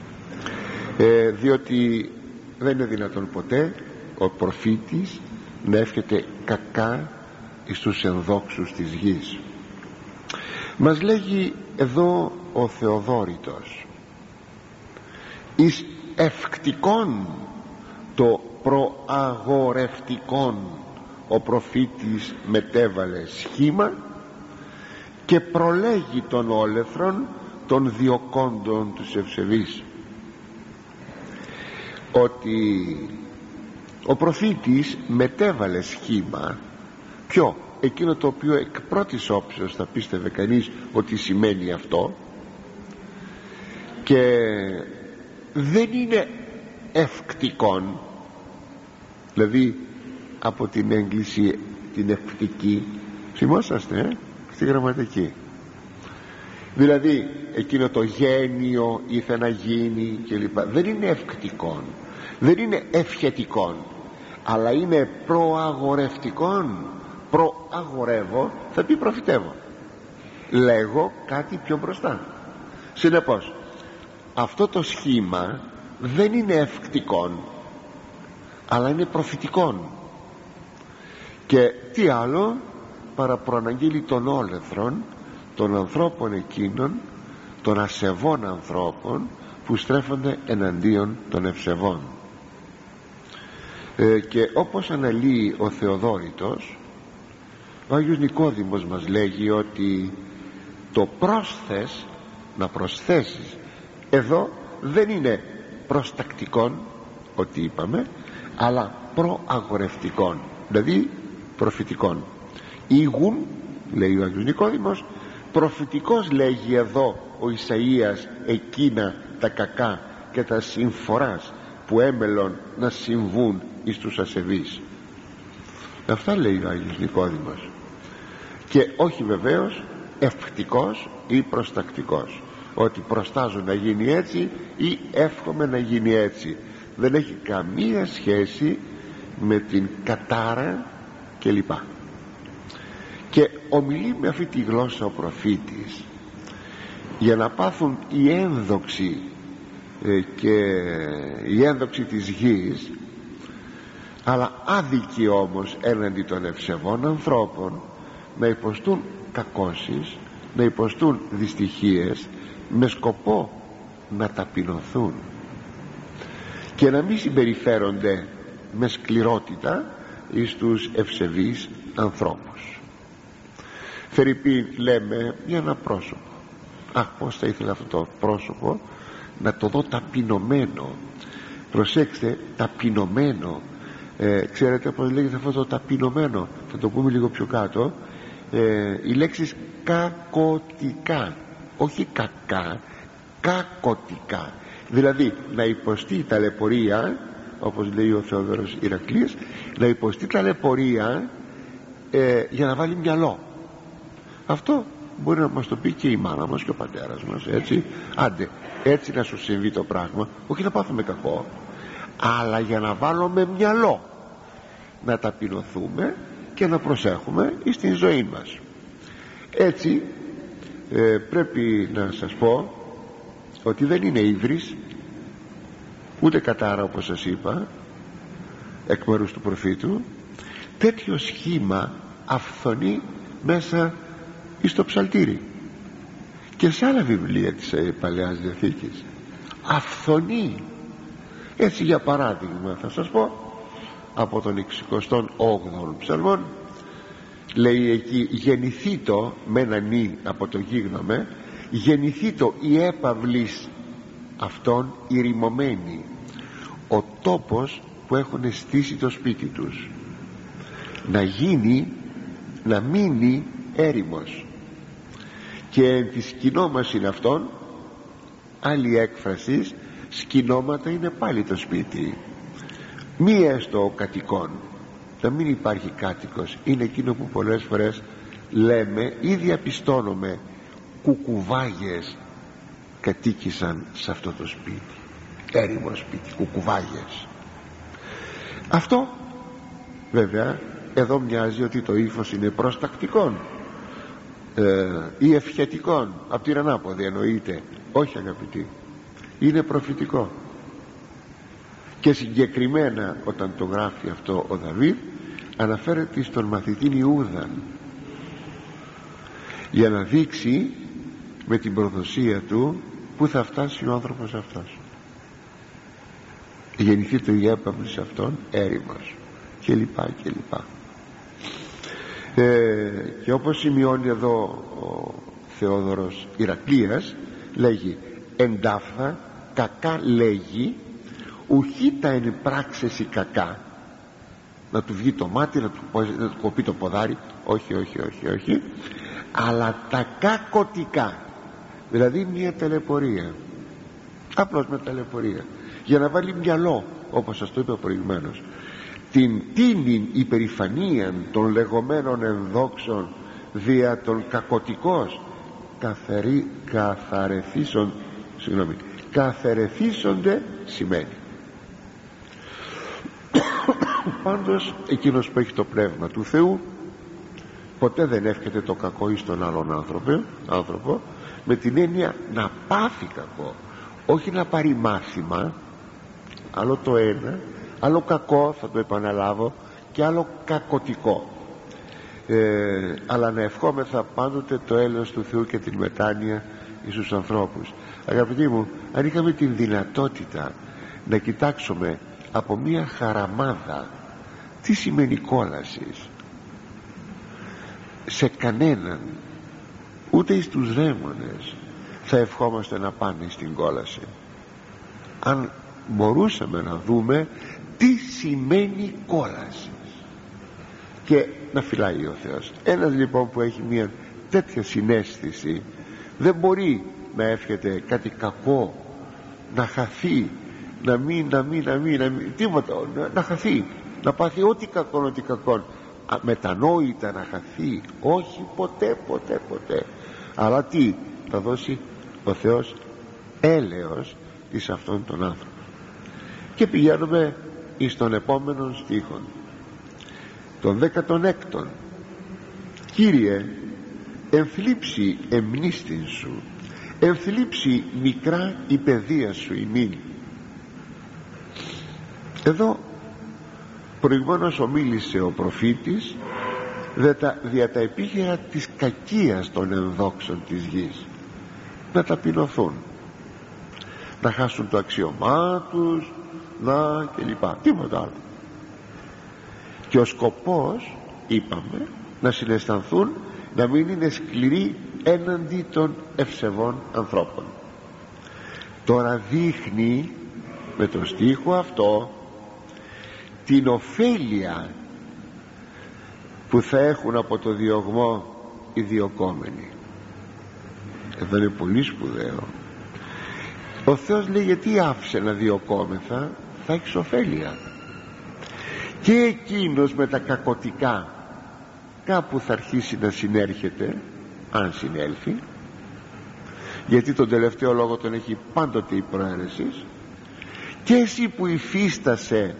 διότι δεν είναι δυνατόν ποτέ ο προφήτης να εύχεται κακά στους ενδόξους της γης. Μας λέγει εδώ ο Θεοδόρητος, εις ευκτικόν το προαγορευτικόν ο προφήτης μετέβαλε σχήμα και προλέγει των όλεθρων των διοκόντων τους ευσεβείς. Ότι ο προφήτης μετέβαλε σχήμα, ποιο? Εκείνο το οποίο εκ πρώτης όψεως θα πίστευε κανείς ότι σημαίνει αυτό, και δεν είναι ευκτικόν, δηλαδή από την έγκληση την ευκτική, θυμόσαστε στη γραμματική, δηλαδή εκείνο το γένιο ήθε να γίνει κλπ. Δεν είναι ευκτικόν, δεν είναι ευχετικόν, αλλά είναι προαγορευτικόν. Προαγορεύω θα πει προφητεύω, λέγω κάτι πιο μπροστά. Συνεπώς αυτό το σχήμα δεν είναι ευκτικόν, αλλά είναι προφητικόν. Και τι άλλο παρά προαναγγείλει των όλεθρων των ανθρώπων εκείνων, των ασεβών ανθρώπων που στρέφονται εναντίον των ευσεβών. Και όπως αναλύει ο Θεοδόρητος, ο Άγιος Νικόδημος μας λέγει ότι το πρόσθες, να προσθέσεις, εδώ δεν είναι προστακτικόν ότι είπαμε, αλλά προαγορευτικόν, δηλαδή προφητικόν. Ήγουν, λέει ο Άγιος Νικόδημος, προφητικός λέγει εδώ ο Ισαΐας εκείνα τα κακά και τα συμφοράς που έμελον να συμβούν εις τους ασεβείς. Αυτά λέει ο Άγιος Νικόδημος, και όχι βεβαίως ευχτικός ή προστακτικός, ότι προστάζω να γίνει έτσι ή εύχομαι να γίνει έτσι. Δεν έχει καμία σχέση με την κατάρα κλπ. Και ομιλεί με αυτή τη γλώσσα ο προφήτης για να πάθουν οι ένδοξοι και η ένδοξη της γης, αλλά άδικοι όμως έναντι των ευσεβών ανθρώπων, να υποστούν κακώσεις, να υποστούν δυστυχίες με σκοπό να ταπεινωθούν και να μην συμπεριφέρονται με σκληρότητα εις τους ευσεβείς ανθρώπους. Φερειπίν, λέμε για ένα πρόσωπο, πως θα ήθελα αυτό το πρόσωπο να το δω ταπεινωμένο. Προσέξτε, ταπεινωμένο. Ξέρετε πως λέγεται αυτό το ταπεινωμένο? Θα το πούμε λίγο πιο κάτω. Οι λέξεις κακοτικά, όχι κακά, κακοτικά, δηλαδή να υποστεί ταλαιπωρία, όπως λέει ο Θεόδωρος Ηρακλής, να υποστεί ταλαιπωρία για να βάλει μυαλό. Αυτό μπορεί να μας το πει και η μάνα μας και ο πατέρας μας, έτσι. Άντε, έτσι να σου συμβεί το πράγμα, όχι να πάθουμε κακό, αλλά για να βάλουμε μυαλό, να ταπεινωθούμε και να προσέχουμε στην ζωή μας. Έτσι πρέπει να σας πω ότι δεν είναι ύβρις ούτε κατάρα, όπως σας είπα, εκ μέρους του προφήτου. Τέτοιο σχήμα αυθονεί μέσα στο ψαλτήρι και σε άλλα βιβλία της Παλαιάς Διαθήκης. Αυθονεί. Έτσι, για παράδειγμα, θα σας πω από τον 68ο ψαλμόν, λέει εκεί: γεννηθήτω με ένα νι από το γίγνομε, γεννηθήτω η έπαυλης αυτών ηρημωμένη, ο τόπος που έχουν στήσει το σπίτι τους, να γίνει, να μείνει έρημος. Και τη σκηνόμαση είναι αυτόν, άλλη έκφραση, σκηνώματα είναι πάλι το σπίτι, μη έστω ο κατοικών, να μην υπάρχει κάτοικος. Είναι εκείνο που πολλές φορές λέμε ή διαπιστώνουμε, κουκουβάγες κατοίκησαν σε αυτό το σπίτι, έρημο σπίτι, κουκουβάγες. Αυτό βέβαια εδώ μοιάζει ότι το ύφος είναι προστακτικόν ή ευχετικόν, από την ανάποδη εννοείται. Όχι, αγαπητοί, είναι προφητικό. Και συγκεκριμένα όταν το γράφει αυτό ο Δαβίδ, αναφέρεται στον μαθητήν Ιούδαν, για να δείξει με την προδοσία του που θα φτάσει ο άνθρωπος αυτός. Γεννηθεί το ιέπαυλη σε αυτόν έρημος και λοιπά και λοιπά. Και όπως σημειώνει εδώ ο Θεόδωρος Ηρακλείας, λέγει: εντάφθα κακά λέγει, ουχή τα εν πράξεση κακά, να του βγει το μάτι, να του κοπεί το ποδάρι, όχι, αλλά τα κακοτικά, δηλαδή μια ταλαιπωρία, απλώς με ταλαιπωρία, για να βάλει μυαλό, όπως σας το είπα προηγουμένως, την τίμην υπερηφανίαν των λεγόμενων ενδόξων δια των κακοτικός καθαρεθίσονται σημαίνει. Πάντως εκείνος που έχει το πνεύμα του Θεού ποτέ δεν εύχεται το κακό εις τον άλλον άνθρωπο, με την έννοια να πάθει κακό, όχι να πάρει μάθημα. Άλλο το ένα, άλλο κακό, θα το επαναλάβω, και άλλο κακοτικό. αλλά να ευχόμεθα πάντοτε το έλεος του Θεού και την μετάνοια στους ανθρώπους. Αγαπητοί μου, αν είχαμε την δυνατότητα να κοιτάξουμε από μία χαραμάδα τι σημαίνει κόλαση, σε κανέναν, ούτε εις τους δαίμονες θα ευχόμαστε να πάνε στην κόλαση. Αν μπορούσαμε να δούμε τι σημαίνει κόλαση και να φυλάει ο Θεός. Ένας λοιπόν που έχει μια τέτοια συναίσθηση δεν μπορεί να εύχεται κάτι κακό, να χαθεί, τίποτα, να χαθεί, να πάθει ό,τι κακό, μετανόητα να χαθεί, όχι, ποτέ. Αλλά τι θα δώσει ο Θεός? Έλεος εις αυτόν τον άνθρωπο. Και πηγαίνουμε εις τον επόμενον στίχον, τον 16. Κύριε, ενθλίψει εμνίστην σου, ενθλίψει μικρά η παιδεία σου ημίν. Εδώ προηγουμένως ομίλησε ο προφήτης δια τα επίγερα της κακίας των ενδόξων της γης, να ταπεινωθούν, να χάσουν το αξίωμά τους, να κλπ, τίποτα άλλο. Και ο σκοπός, είπαμε, να συναισθανθούν, να μην είναι σκληροί έναντι των ευσεβών ανθρώπων. Τώρα δείχνει με τον στίχο αυτό την ωφέλεια που θα έχουν από το διωγμό οι διωκόμενοι. Εδώ είναι πολύ σπουδαίο. Ο Θεός λέει, γιατί άφησε να διωκόμεθα? Θα έχεις ωφέλεια. Και εκείνος με τα κακοτικά κάπου θα αρχίσει να συνέρχεται, αν συνέλθει, γιατί τον τελευταίο λόγο τον έχει πάντοτε η προαίρεση. Και εσύ που υφίστασε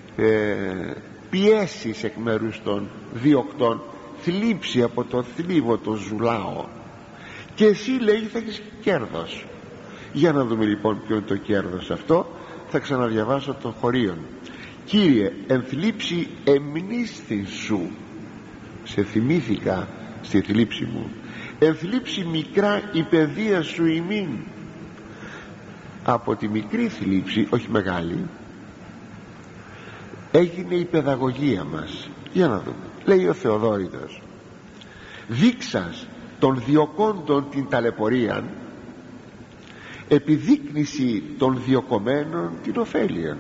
πιέσεις εκ μέρους των διοκτών, θλίψη από το θλίβο το ζουλάω, και εσύ, λέει, θα έχεις κέρδος. Για να δούμε λοιπόν ποιο είναι το κέρδος αυτό. Θα ξαναδιαβάσω το χωρίον. Κύριε, ενθλίψει εμνίστην σου, σε θυμήθηκα στη θλίψη μου, ενθλίψει μικρά η παιδεία σου ημίν. Από τη μικρή θλίψη, όχι μεγάλη, έγινε η παιδαγωγία μας. Για να δούμε. Λέει ο Θεοδόρητος, δείξας των διωκόντων την ταλαιπωρία, επιδείκνυση των διωκομένων την ωφέλεια.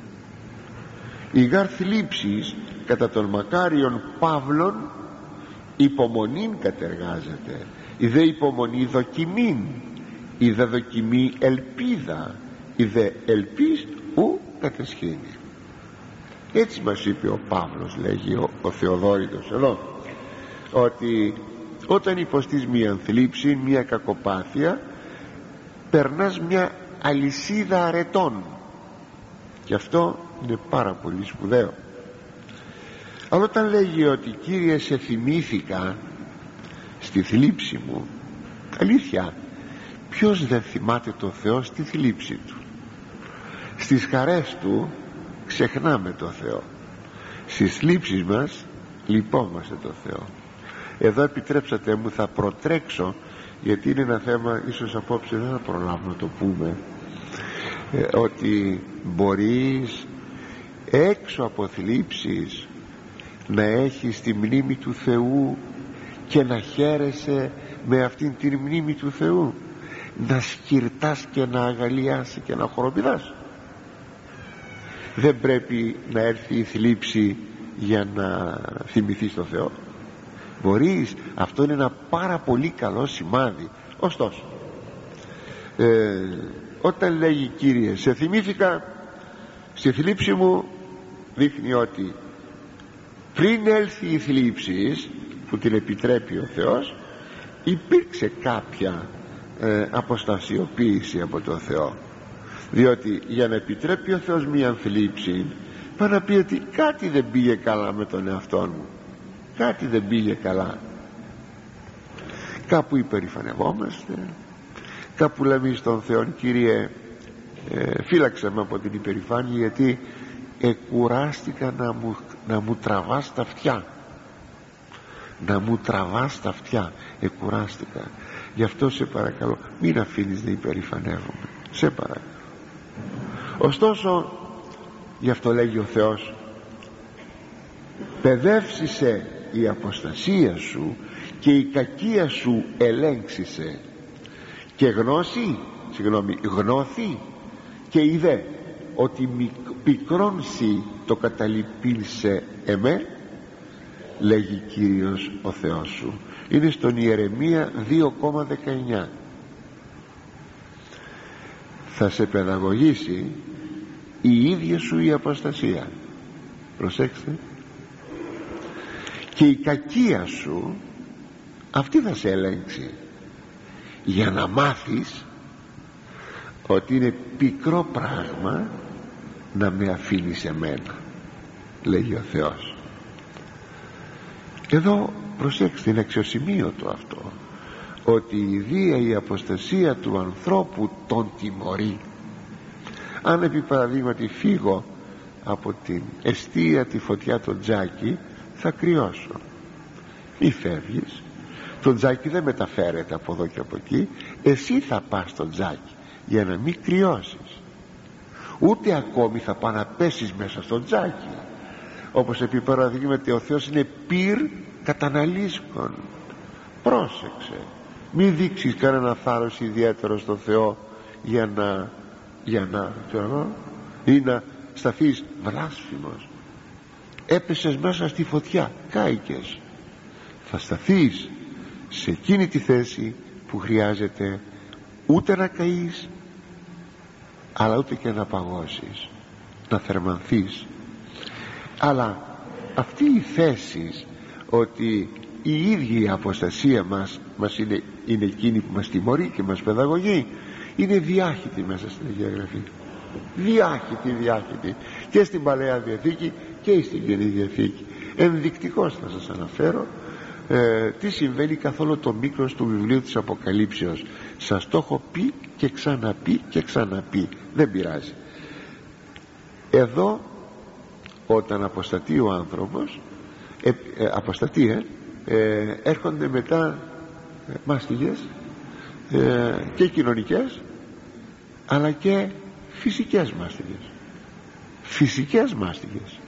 Η γάρ θλίψης κατά των μακάριων Παύλων υπομονήν κατεργάζεται. Η δε υπομονή δοκιμήν, η δε δοκιμή ελπίδα, η δε ελπίς ου κατεσχύνει. Έτσι μας είπε ο Παύλος, λέγει ο Θεοδόρητος εδώ, ότι όταν υποστείς μια θλίψη, μια κακοπάθεια, περνάς μια αλυσίδα αρετών, και αυτό είναι πάρα πολύ σπουδαίο. Αλλά όταν λέγει ότι Κύριε σε θυμήθηκα στη θλίψη μου, αλήθεια, ποιος δεν θυμάται το Θεό στη θλίψη του? Στις χαρές του ξεχνάμε το Θεό, στις θλίψεις μας λυπόμαστε το Θεό. Εδώ επιτρέψατε μου, θα προτρέξω, γιατί είναι ένα θέμα, ίσως απόψε δεν θα προλάβουμε να το πούμε, ότι μπορείς έξω από θλίψεις να έχεις τη μνήμη του Θεού και να χαίρεσαι με αυτήν τη μνήμη του Θεού, να σκυρτάς και να αγαλιάσαι και να χοροπηδάς. Δεν πρέπει να έρθει η θλίψη για να θυμηθείς τον Θεό. Μπορείς, αυτό είναι ένα πάρα πολύ καλό σημάδι. Ωστόσο, όταν λέγει Κύριε σε θυμήθηκα στη θλίψη μου, δείχνει ότι πριν έλθει η θλίψη που την επιτρέπει ο Θεός, υπήρξε κάποια αποστασιοποίηση από τον Θεό. Διότι για να επιτρέπει ο Θεός μία θλίψη, πάει να πει ότι κάτι δεν πήγε καλά με τον εαυτό μου, κάτι δεν πήγε καλά, κάπου υπερηφανευόμαστε, κάπου λέμε στον Θεό, Κύριε, φύλαξε με από την υπερηφάνεια, γιατί κουράστηκα να μου τραβάς τα αυτιά, να μου τραβάς τα αυτιά, εκουράστηκα. Γι' αυτό σε παρακαλώ μην αφήνεις να υπερηφανεύομαι, σε παρακαλώ. Ωστόσο γι' αυτό λέγει ο Θεός, παιδεύσισε η αποστασία σου και η κακία σου ελέγξισε και γνώθη και είδε ότι πικρόνσι το καταλυπήνσε εμέ, λέγει Κύριος ο Θεός σου. Είναι στον Ιερεμία 2,19. Θα σε παιδαγωγήσει η ίδια σου η αποστασία, προσέξτε, και η κακία σου αυτή θα σε ελέγξει, για να μάθεις ότι είναι πικρό πράγμα να με αφήνεις εμένα, λέγει ο Θεός. Εδώ προσέξτε, είναι αξιοσημείωτο αυτό, ότι η βία, η αποστασία του ανθρώπου τον τιμωρεί. Αν επί παραδείγματι φύγω από την εστία τη φωτιά το τζάκι, θα κρυώσω. Μη φεύγεις, το τζάκι δεν μεταφέρεται από εδώ και από εκεί, εσύ θα πας στο τζάκι για να μην κρυώσεις. Ούτε ακόμη θα πας να πέσεις μέσα στο τζάκι, όπως επί παραδείγματι ο Θεός είναι πυρ καταναλύσκων. Πρόσεξε, μην δείξεις κανένα θάρρος ιδιαίτερο στο Θεό για να ή να σταθείς βλάσφημος. Έπεσες μέσα στη φωτιά, κάηκες. Θα σταθείς σε εκείνη τη θέση που χρειάζεται, ούτε να καείς αλλά ούτε και να παγώσεις, να θερμανθείς. Αλλά αυτή η θέση ότι η ίδια η αποστασία μας είναι εκείνη που μας τιμωρεί και μας παιδαγωγεί, είναι διάχυτη μέσα στην Αγία Γραφή. Διάχυτη και στην Παλαιά Διαθήκη και στην Καινή Διαθήκη. Ενδεικτικώς θα σας αναφέρω τι συμβαίνει καθ' όλο το μήκος του βιβλίου της Αποκαλύψεως. Σας το έχω πει και ξαναπεί και ξαναπεί, δεν πειράζει. Εδώ όταν αποστατεί ο άνθρωπος, έρχονται μετά μάστιγες και κοινωνικές αλλά και φυσικές μάστιγες.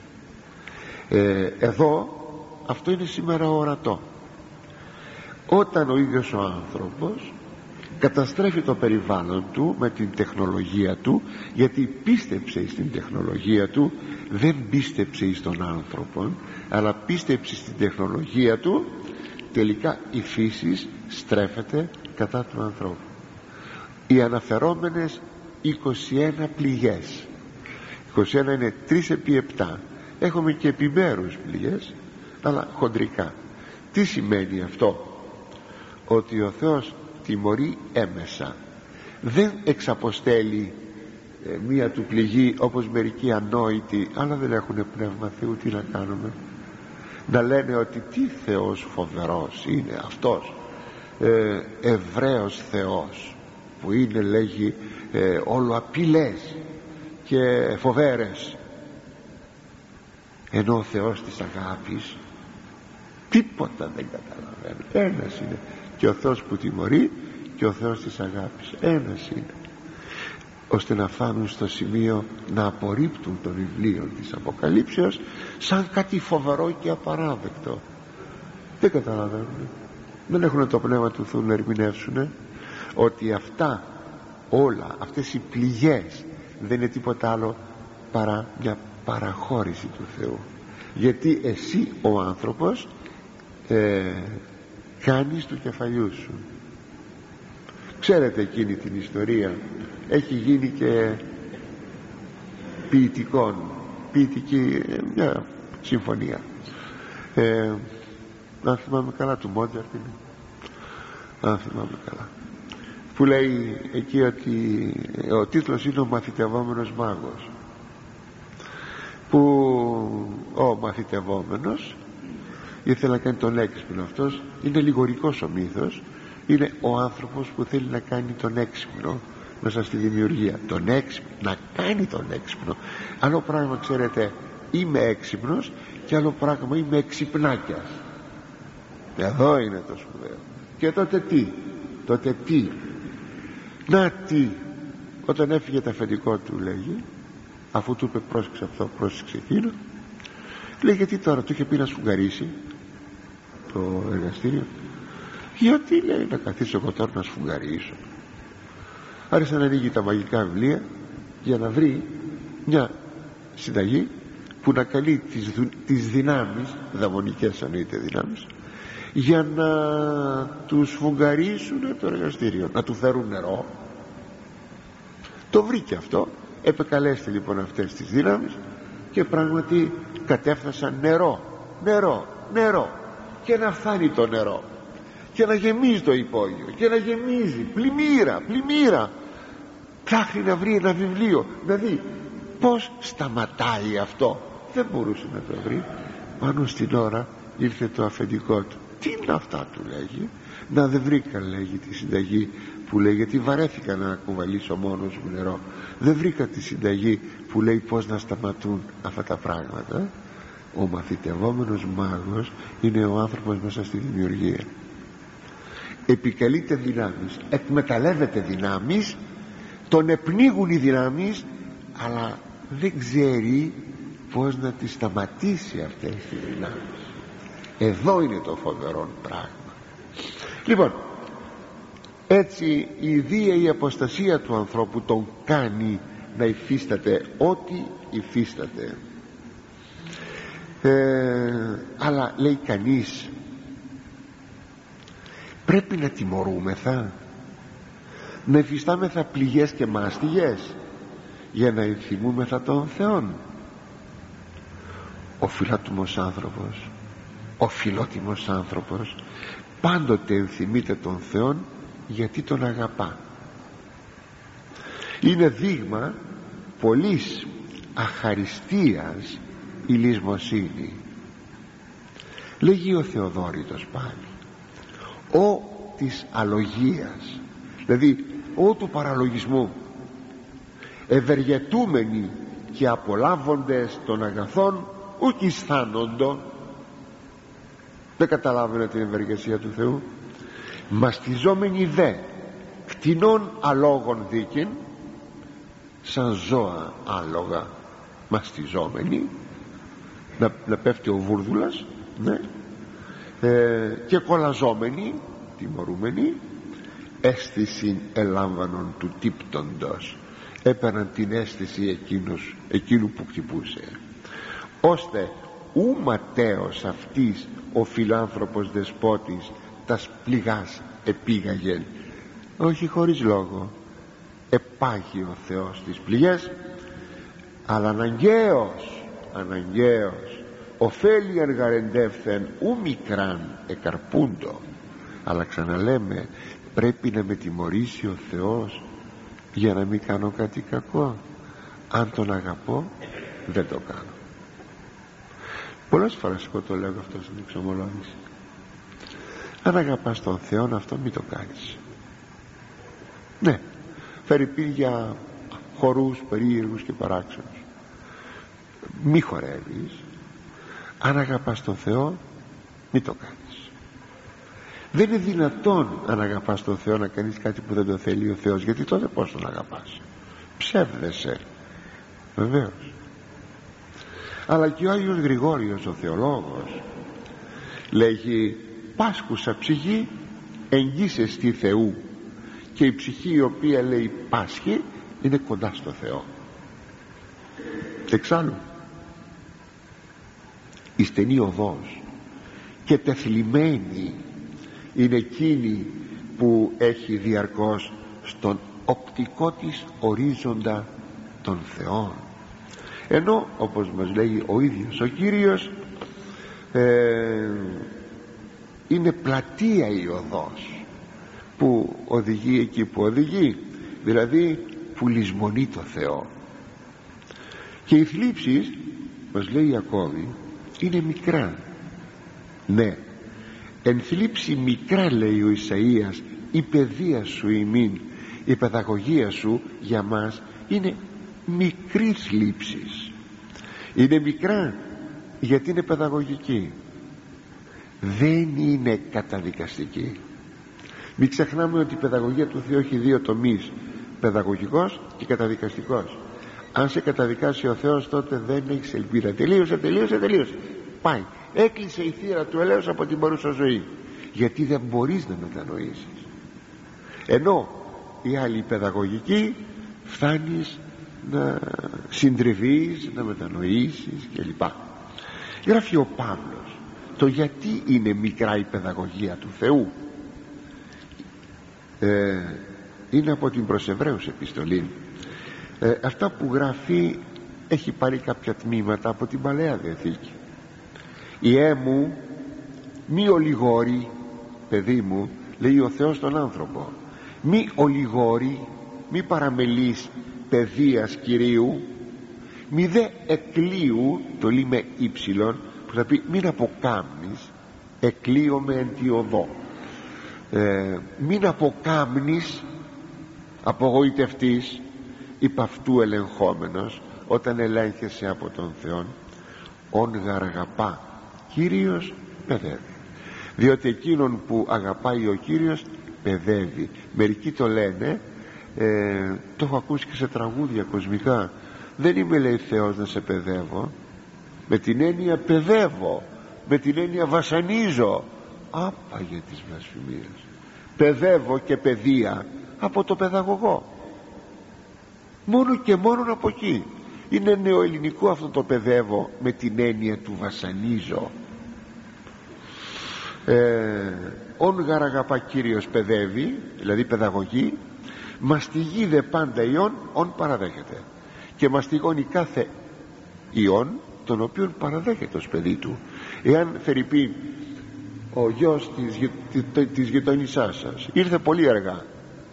Εδώ αυτό είναι σήμερα ορατό. Όταν ο ίδιος ο άνθρωπος καταστρέφει το περιβάλλον του με την τεχνολογία του, γιατί πίστεψε στην τεχνολογία του, δεν πίστεψε στον άνθρωπο αλλά πίστεψε στην τεχνολογία του, τελικά η φύση στρέφεται κατά του ανθρώπου. Οι αναφερόμενες 21 πληγές, 21 είναι 3 επί 7, έχουμε και επιμέρους πληγές αλλά χοντρικά. Τι σημαίνει αυτό? Ότι ο Θεός τιμωρεί έμεσα, δεν εξαποστέλει μία του πληγή όπως μερικοί ανόητοι, αλλά δεν έχουν πνεύμα Θεού. Τι να κάνουμε? Να λένε ότι τι Θεός φοβερός είναι αυτός, Εβραίος Θεός που είναι, λέγει, όλο απειλές και φοβέρες, ενώ ο Θεός της αγάπης τίποτα δεν καταλαβαίνει. Ένας είναι, και ο Θεός που τιμωρεί και ο Θεός της αγάπης ένας είναι, ώστε να φτάνουν στο σημείο να απορρίπτουν το βιβλίο της Αποκαλύψεως σαν κάτι φοβερό και απαράδεκτο. Δεν καταλαβαίνουν, δεν έχουν το πνεύμα του Θεού να ερμηνεύσουν ότι αυτά όλα, αυτές οι πληγές δεν είναι τίποτα άλλο παρά μια παραχώρηση του Θεού. Γιατί εσύ ο άνθρωπος κάνεις του κεφαλιού σου. Ξέρετε εκείνη την ιστορία, έχει γίνει και ποιητική μια συμφωνία, αν θυμάμαι καλά, του Μόντζαρτ είναι, αν θυμάμαι καλά, που λέει εκεί ότι ο τίτλος είναι «Ο μαθητευόμενος μάγος», που ο μαθητευόμενος ήθελε να κάνει τον έξυπνο. Αυτός είναι λιγορικός ο μύθος, είναι ο άνθρωπος που θέλει να κάνει τον έξυπνο μέσα στη δημιουργία, τον έξυπνο, να κάνει τον έξυπνο. Άλλο πράγμα, ξέρετε, είμαι έξυπνος, και άλλο πράγμα είμαι εξυπνάκιας. Εδώ είναι το σπουδαίο. Και τότε τι, να τι, όταν έφυγε το αφεντικό του, λέγει, αφού του είπε πρόσεξε αυτό, πρόσεξε εκείνο, λέει γιατί τώρα, του είχε πει να σφουγγαρίσει το εργαστήριο. Γιατί, λέει, να καθίσω εγώ τώρα να σφουγγαρίσω? Άρχισε να ανοίγει τα μαγικά βιβλία για να βρει μια συνταγή που να καλεί τις δυνάμεις, δαιμονικές εννοείται δυνάμεις, για να του σφουγγαρίσουν το εργαστήριο, να του φέρουν νερό. Το βρήκε αυτό, επεκαλέστη λοιπόν αυτές τις δυνάμεις και πράγματι κατέφθασαν νερό και να φτάνει το νερό και να γεμίζει το υπόγειο και να γεμίζει πλημμύρα. Ψάχνει να βρει ένα βιβλίο, να δει πως σταματάει αυτό. Δεν μπορούσε να το βρει. Πάνω στην ώρα ήρθε το αφεντικό του. Τι είναι αυτά, του λέγει? Να, δεν βρήκα, λέγει, τη συνταγή που λέει, γιατί βαρέθηκα να κουβαλήσω μόνος μου νερό. Δεν βρήκα τη συνταγή που λέει πως να σταματούν αυτά τα πράγματα. Ο μαθητευόμενος μάγος είναι ο άνθρωπος μέσα στη δημιουργία. Επικαλείται δυνάμεις, εκμεταλλεύεται δυνάμεις, τον επνίγουν οι δυνάμεις, αλλά δεν ξέρει πως να τις σταματήσει αυτές τις δυνάμεις. Εδώ είναι το φοβερό πράγμα. Λοιπόν, έτσι η βίαιη αποστασία του ανθρώπου τον κάνει να υφίσταται ό,τι υφίσταται. Αλλά λέει κανείς, πρέπει να τιμωρούμεθα, να υφιστάμεθα πληγές και μάστιγες για να ενθυμούμεθα τον Θεόν? Ο φιλότιμος άνθρωπος, ο φιλότιμος άνθρωπος πάντοτε ενθυμείται τον Θεόν, γιατί τον αγαπά. Είναι δείγμα πολλής αχαριστίας η λησμοσύνη. Λέγει ο Θεοδόρητος πάλι, ο της αλογίας, δηλαδή ο του παραλογισμού, ευεργετούμενοι και απολάβοντες των αγαθών ουκ αισθάνοντο. Δεν καταλάβαινε την ευεργεσία του Θεού. Μαστιζόμενοι δε κτηνών αλόγων δίκην, σαν ζώα άλογα μαστιζόμενοι, να πέφτει ο βούρδουλας, ναι, και κολλαζόμενοι, τιμωρούμενοι, αίσθηση ελάμβανον του τύπτοντος, έπαιρναν την αίσθηση εκείνου που χτυπούσε, ώστε ου ματέος αυτής ο φιλάνθρωπος δεσπότης τας πληγάς επήγαγεν. Όχι χωρίς λόγο επάγει ο Θεός τις πληγές, αλλά αναγκαίος ωφέλει αργαρεντεύθεν ου μικράν εκαρπούντο. Αλλά ξαναλέμε, πρέπει να με τιμωρήσει ο Θεός για να μην κάνω κάτι κακό. Αν τον αγαπώ δεν το κάνω. Πολλές φορές εγώ το λέω αυτό στην εξομολόγηση. Αν αγαπάς τον Θεό, αυτό μην το κάνεις. Ναι, φερειπίν για χορούς περίεργους και παράξενους, μη χορεύεις. Αν αγαπάς τον Θεό, μην το κάνεις. Δεν είναι δυνατόν, αν αγαπάς τον Θεό, να κάνεις κάτι που δεν το θέλει ο Θεός, γιατί τότε πώς τον αγαπάς? Ψεύδεσαι. Βεβαίως. Αλλά και ο Άγιος Γρηγόριος ο θεολόγος λέγει, πάσχουσα ψυχή εγγύσες στη Θεού, και η ψυχή η οποία, λέει, πάσχει είναι κοντά στο Θεό. Εξάλλου η στενή οδός και τεθλιμμένη είναι εκείνη που έχει διαρκώς στον οπτικό της ορίζοντα των Θεών, ενώ όπως μας λέει ο ίδιος ο Κύριος, είναι πλατεία η οδός που οδηγεί εκεί που οδηγεί, δηλαδή που λησμονεί το Θεό. Και οι θλίψεις, μας λέει ακόμη, είναι μικρά. Ναι, εν θλίψη μικρά, λέει ο Ισαΐας, η παιδεία σου ημίν, η παιδαγωγία σου για μας είναι μικρή θλίψης. Είναι μικρά γιατί είναι παιδαγωγική. δεν είναι καταδικαστική. Μην ξεχνάμε ότι η παιδαγωγία του Θεού έχει δύο τομείς, παιδαγωγικός και καταδικαστικός. Αν σε καταδικάσει ο Θεός, τότε δεν έχεις ελπίδα. Τελείωσε. Πάει, έκλεισε η θύρα του ελέους από την παρούσα ζωή, γιατί δεν μπορείς να μετανοήσεις. Ενώ η άλλη παιδαγωγική φτάνεις να συντριβείς, να μετανοήσεις κλπ. Γράφει ο Παύλος το γιατί είναι μικρά η παιδαγωγία του Θεού. Είναι από την προς Εβραίους επιστολή. Αυτά που γράφει έχει πάρει κάποια τμήματα από την Παλαιά Διαθήκη. «Ιέ μου μη ολιγόρη, παιδί μου», λέει ο Θεός τον άνθρωπο, «μη ολιγόρη, μη παραμελείς παιδείας Κυρίου, μη δε εκλείου», το λέει με ύψιλον, που θα πει μην αποκάμνεις, εκλείω με εν τη οδό, μην αποκάμνεις, απογοητευτείς, υπ' αυτού ελεγχόμενος, όταν ελέγχεσαι από τον Θεόν, ον γαργαπά Κύριος παιδεύει. Διότι εκείνον που αγαπάει ο Κύριος παιδεύει. Μερικοί το λένε, το έχω ακούσει και σε τραγούδια κοσμικά, δεν είμαι, λέει, Θεός να σε παιδεύω, με την έννοια παιδεύω, με την έννοια βασανίζω. Άπαγε της βλασφημίας. Παιδεύω και παιδεία από το παιδαγωγό, μόνο και μόνο από εκεί. Είναι νεοελληνικό αυτό το παιδεύω με την έννοια του βασανίζω. Ον γαραγαπά Κύριος παιδεύει, δηλαδή παιδαγωγή, μαστιγεί δε πάντα ιών, ον παραδέχεται, και μαστιγώνει κάθε ιών τον οποίον παραδέχεται ως παιδί του. Εάν φερειπεί ο γιος της γειτονισσάς σας ήρθε πολύ αργά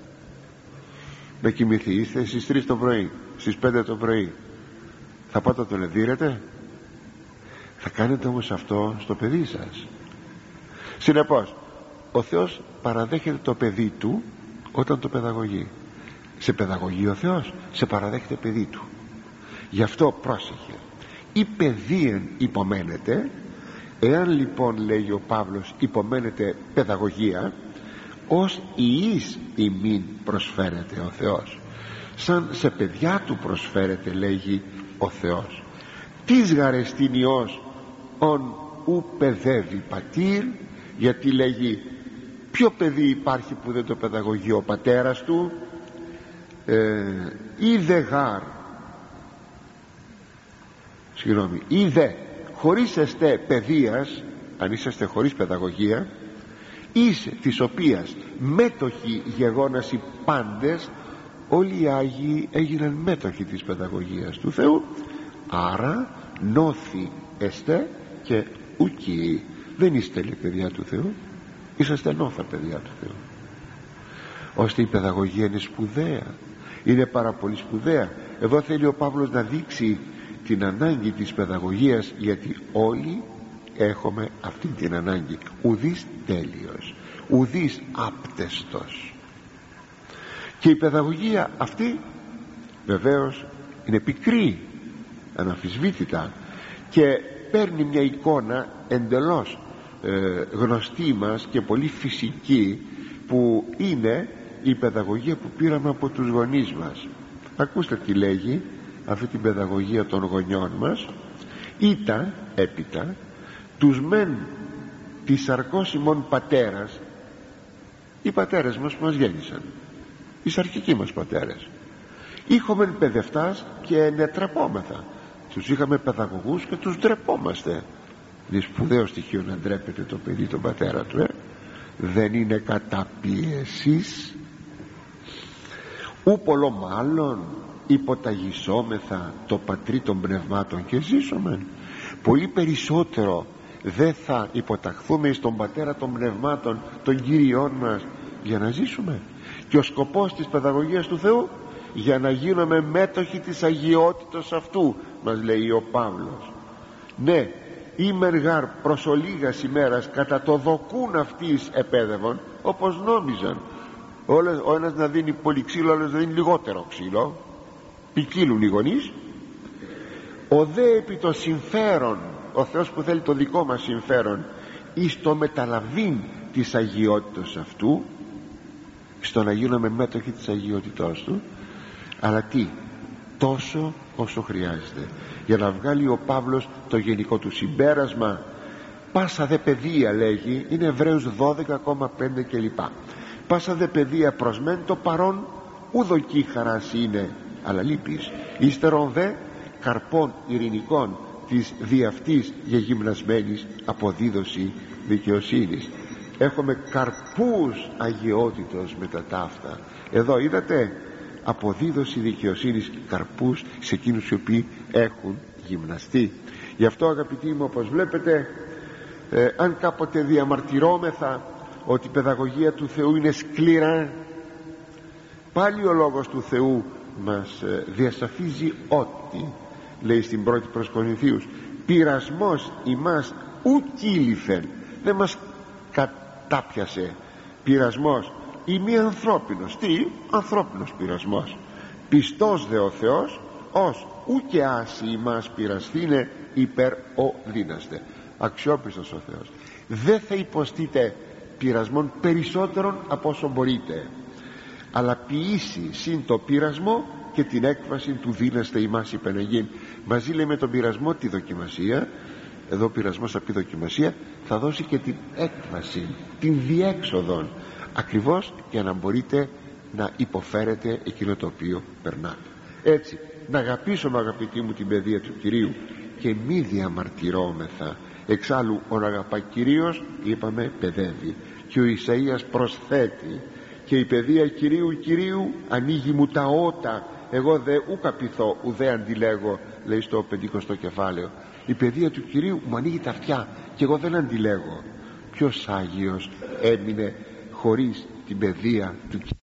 να κοιμηθεί, είστε στις 3 το πρωί, στις 5 το πρωί, θα πάτε να τον εδείρετε? Θα κάνετε όμως αυτό στο παιδί σας. Συνεπώς ο Θεός παραδέχεται το παιδί του όταν το παιδαγωγεί. Σε παιδαγωγεί ο Θεός, σε παραδέχεται παιδί του. Γι' αυτό πρόσεχε, η παιδείεν υπομένεται. Εάν λοιπόν, λέει ο Παύλος, υπομένεται παιδαγωγία, ως ιής ημίν προσφέρεται ο Θεός, σαν σε παιδιά του προσφέρεται, λέγει ο Θεός. Τις γαρεστήν Υιός ον ου παιδεύει πατήρ, γιατί λέγει ποιο παιδί υπάρχει που δεν το παιδαγωγεί ο πατέρας του? Είδε γάρ, συγγνώμη, είδε χωρίς εστέ παιδείας, αν είσαστε χωρίς παιδαγωγία, εις της οποίας μέτοχοι γεγόνας οι πάντες, όλοι οι Άγιοι έγιναν μέτοχοι της παιδαγωγίας του Θεού. Άρα νόθι εστέ και ουκοί. Δεν είστε, λέει, παιδιά του Θεού, είσαστε νόθα παιδιά του Θεού. Ώστε η παιδαγωγία είναι σπουδαία, είναι πάρα πολύ σπουδαία. Εδώ θέλει ο Παύλος να δείξει την ανάγκη της παιδαγωγίας, γιατί όλοι έχουμε αυτή την ανάγκη. Ουδής τέλειος, ουδής άπτεστος. Και η παιδαγωγία αυτή βεβαίως είναι πικρή, αναμφισβήτητα, και παίρνει μια εικόνα εντελώς γνωστή μας και πολύ φυσική, που είναι η παιδαγωγία που πήραμε από τους γονείς μας. Ακούστε τι λέγει αυτή την παιδαγωγία των γονιών μας. Ήτα έπειτα τους μεν της σαρκώσιμων πατέρας. Οι πατέρες μας που μας γέννησαν, οι σαρκικοί μας πατέρες, είχομεν παιδευτάς και νετραπόμεθα. Τους είχαμε παιδαγωγούς και τους ντρεπόμαστε. Είναι σπουδαίο στοιχείο να ντρέπεται το παιδί τον πατέρα του, δεν είναι καταπίεσης? Ου πολλό μάλλον υποταγισόμεθα το πατρί των πνευμάτων και ζήσομεν. Πολύ περισσότερο δεν θα υποταχθούμε στον πατέρα των πνευμάτων, των Κύριων μας, για να ζήσουμε? Και ο σκοπός της παιδαγωγίας του Θεού, για να γίνουμε μέτοχοι της αγιότητος αυτού, μας λέει ο Παύλος. Ναι,ήμεν γάρ προς ολίγας ημέρας κατά το δοκούν αυτής επέδευον, όπως νόμιζαν. Ο ένας να δίνει πολύ ξύλο, ο άλλος να δίνει λιγότερο ξύλο, ποικίλουν οι γονείς. Ο δε επί το συμφέρον, ο Θεός που θέλει το δικό μας συμφέρον, εις το μεταλαβήν της αγιότητος αυτού, στο να γίνουμε μέτοχοι της αγιότητός του, αλλά τι, τόσο όσο χρειάζεται, για να βγάλει ο Παύλος το γενικό του συμπέρασμα. Πάσα δε παιδεία, λέγει, είναι Εβραίους 12,5 κλπ. Πάσα δε παιδεία προσμένει το παρόν, ουδοκή χαράς είναι, αλλά λύπης. Ύστερον δε καρπών ειρηνικών της δι' αυτής γεγυμνασμένης αποδίδωση δικαιοσύνης. Έχουμε καρπούς αγιότητος με τα ταύτα. Εδώ είδατε, αποδίδωση δικαιοσύνης, καρπούς σε εκείνους οι οποίοι έχουν γυμναστεί. Γι' αυτό, αγαπητοί μου, όπως βλέπετε, αν κάποτε διαμαρτυρόμεθα ότι η παιδαγωγία του Θεού είναι σκληρά, πάλι ο λόγος του Θεού μας διασαφίζει ότι, λέει στην πρώτη προς Κορινθίους, πειρασμός ημάς ου κύλιφεν, δεν μας κατάπιασε πειρασμός ή μη ανθρώπινος. Τι, ανθρώπινος πειρασμός. Πιστός δε ο Θεός ως ουκε άση ημάς πειρασθήνε υπερ ο δύναστε. Αξιόπιστος ο Θεός, δεν θα υποστείτε πειρασμών περισσότερων από όσο μπορείτε, αλλά ποιήσει συν το πειρασμό και την έκβαση του δύναστε ημάς υπενεγήν. Μαζί λέει με τον πειρασμό τη δοκιμασία. Εδώ πειρασμός θα πει δοκιμασία, θα δώσει και την έκβαση, την διέξοδον, ακριβώς για να μπορείτε να υποφέρετε εκείνο το οποίο περνάτε. Έτσι, να αγαπήσουμε, αγαπητοί μου, την παιδεία του Κυρίου και μη διαμαρτυρόμεθα. Εξάλλου ο να αγαπά Κυρίως, είπαμε, παιδεύει, και ο Ισαΐας προσθέτει, και η παιδεία Κυρίου ανοίγει μου τα ότα, εγώ δε ούκα πειθώ ουδέ αντιλέγω, λέει στο 50ο κεφάλαιο. Η παιδεία του Κυρίου μου ανοίγει τα αυτιά και εγώ δεν αντιλέγω. Ποιος Άγιος έμεινε χωρίς την παιδεία του Κυρίου?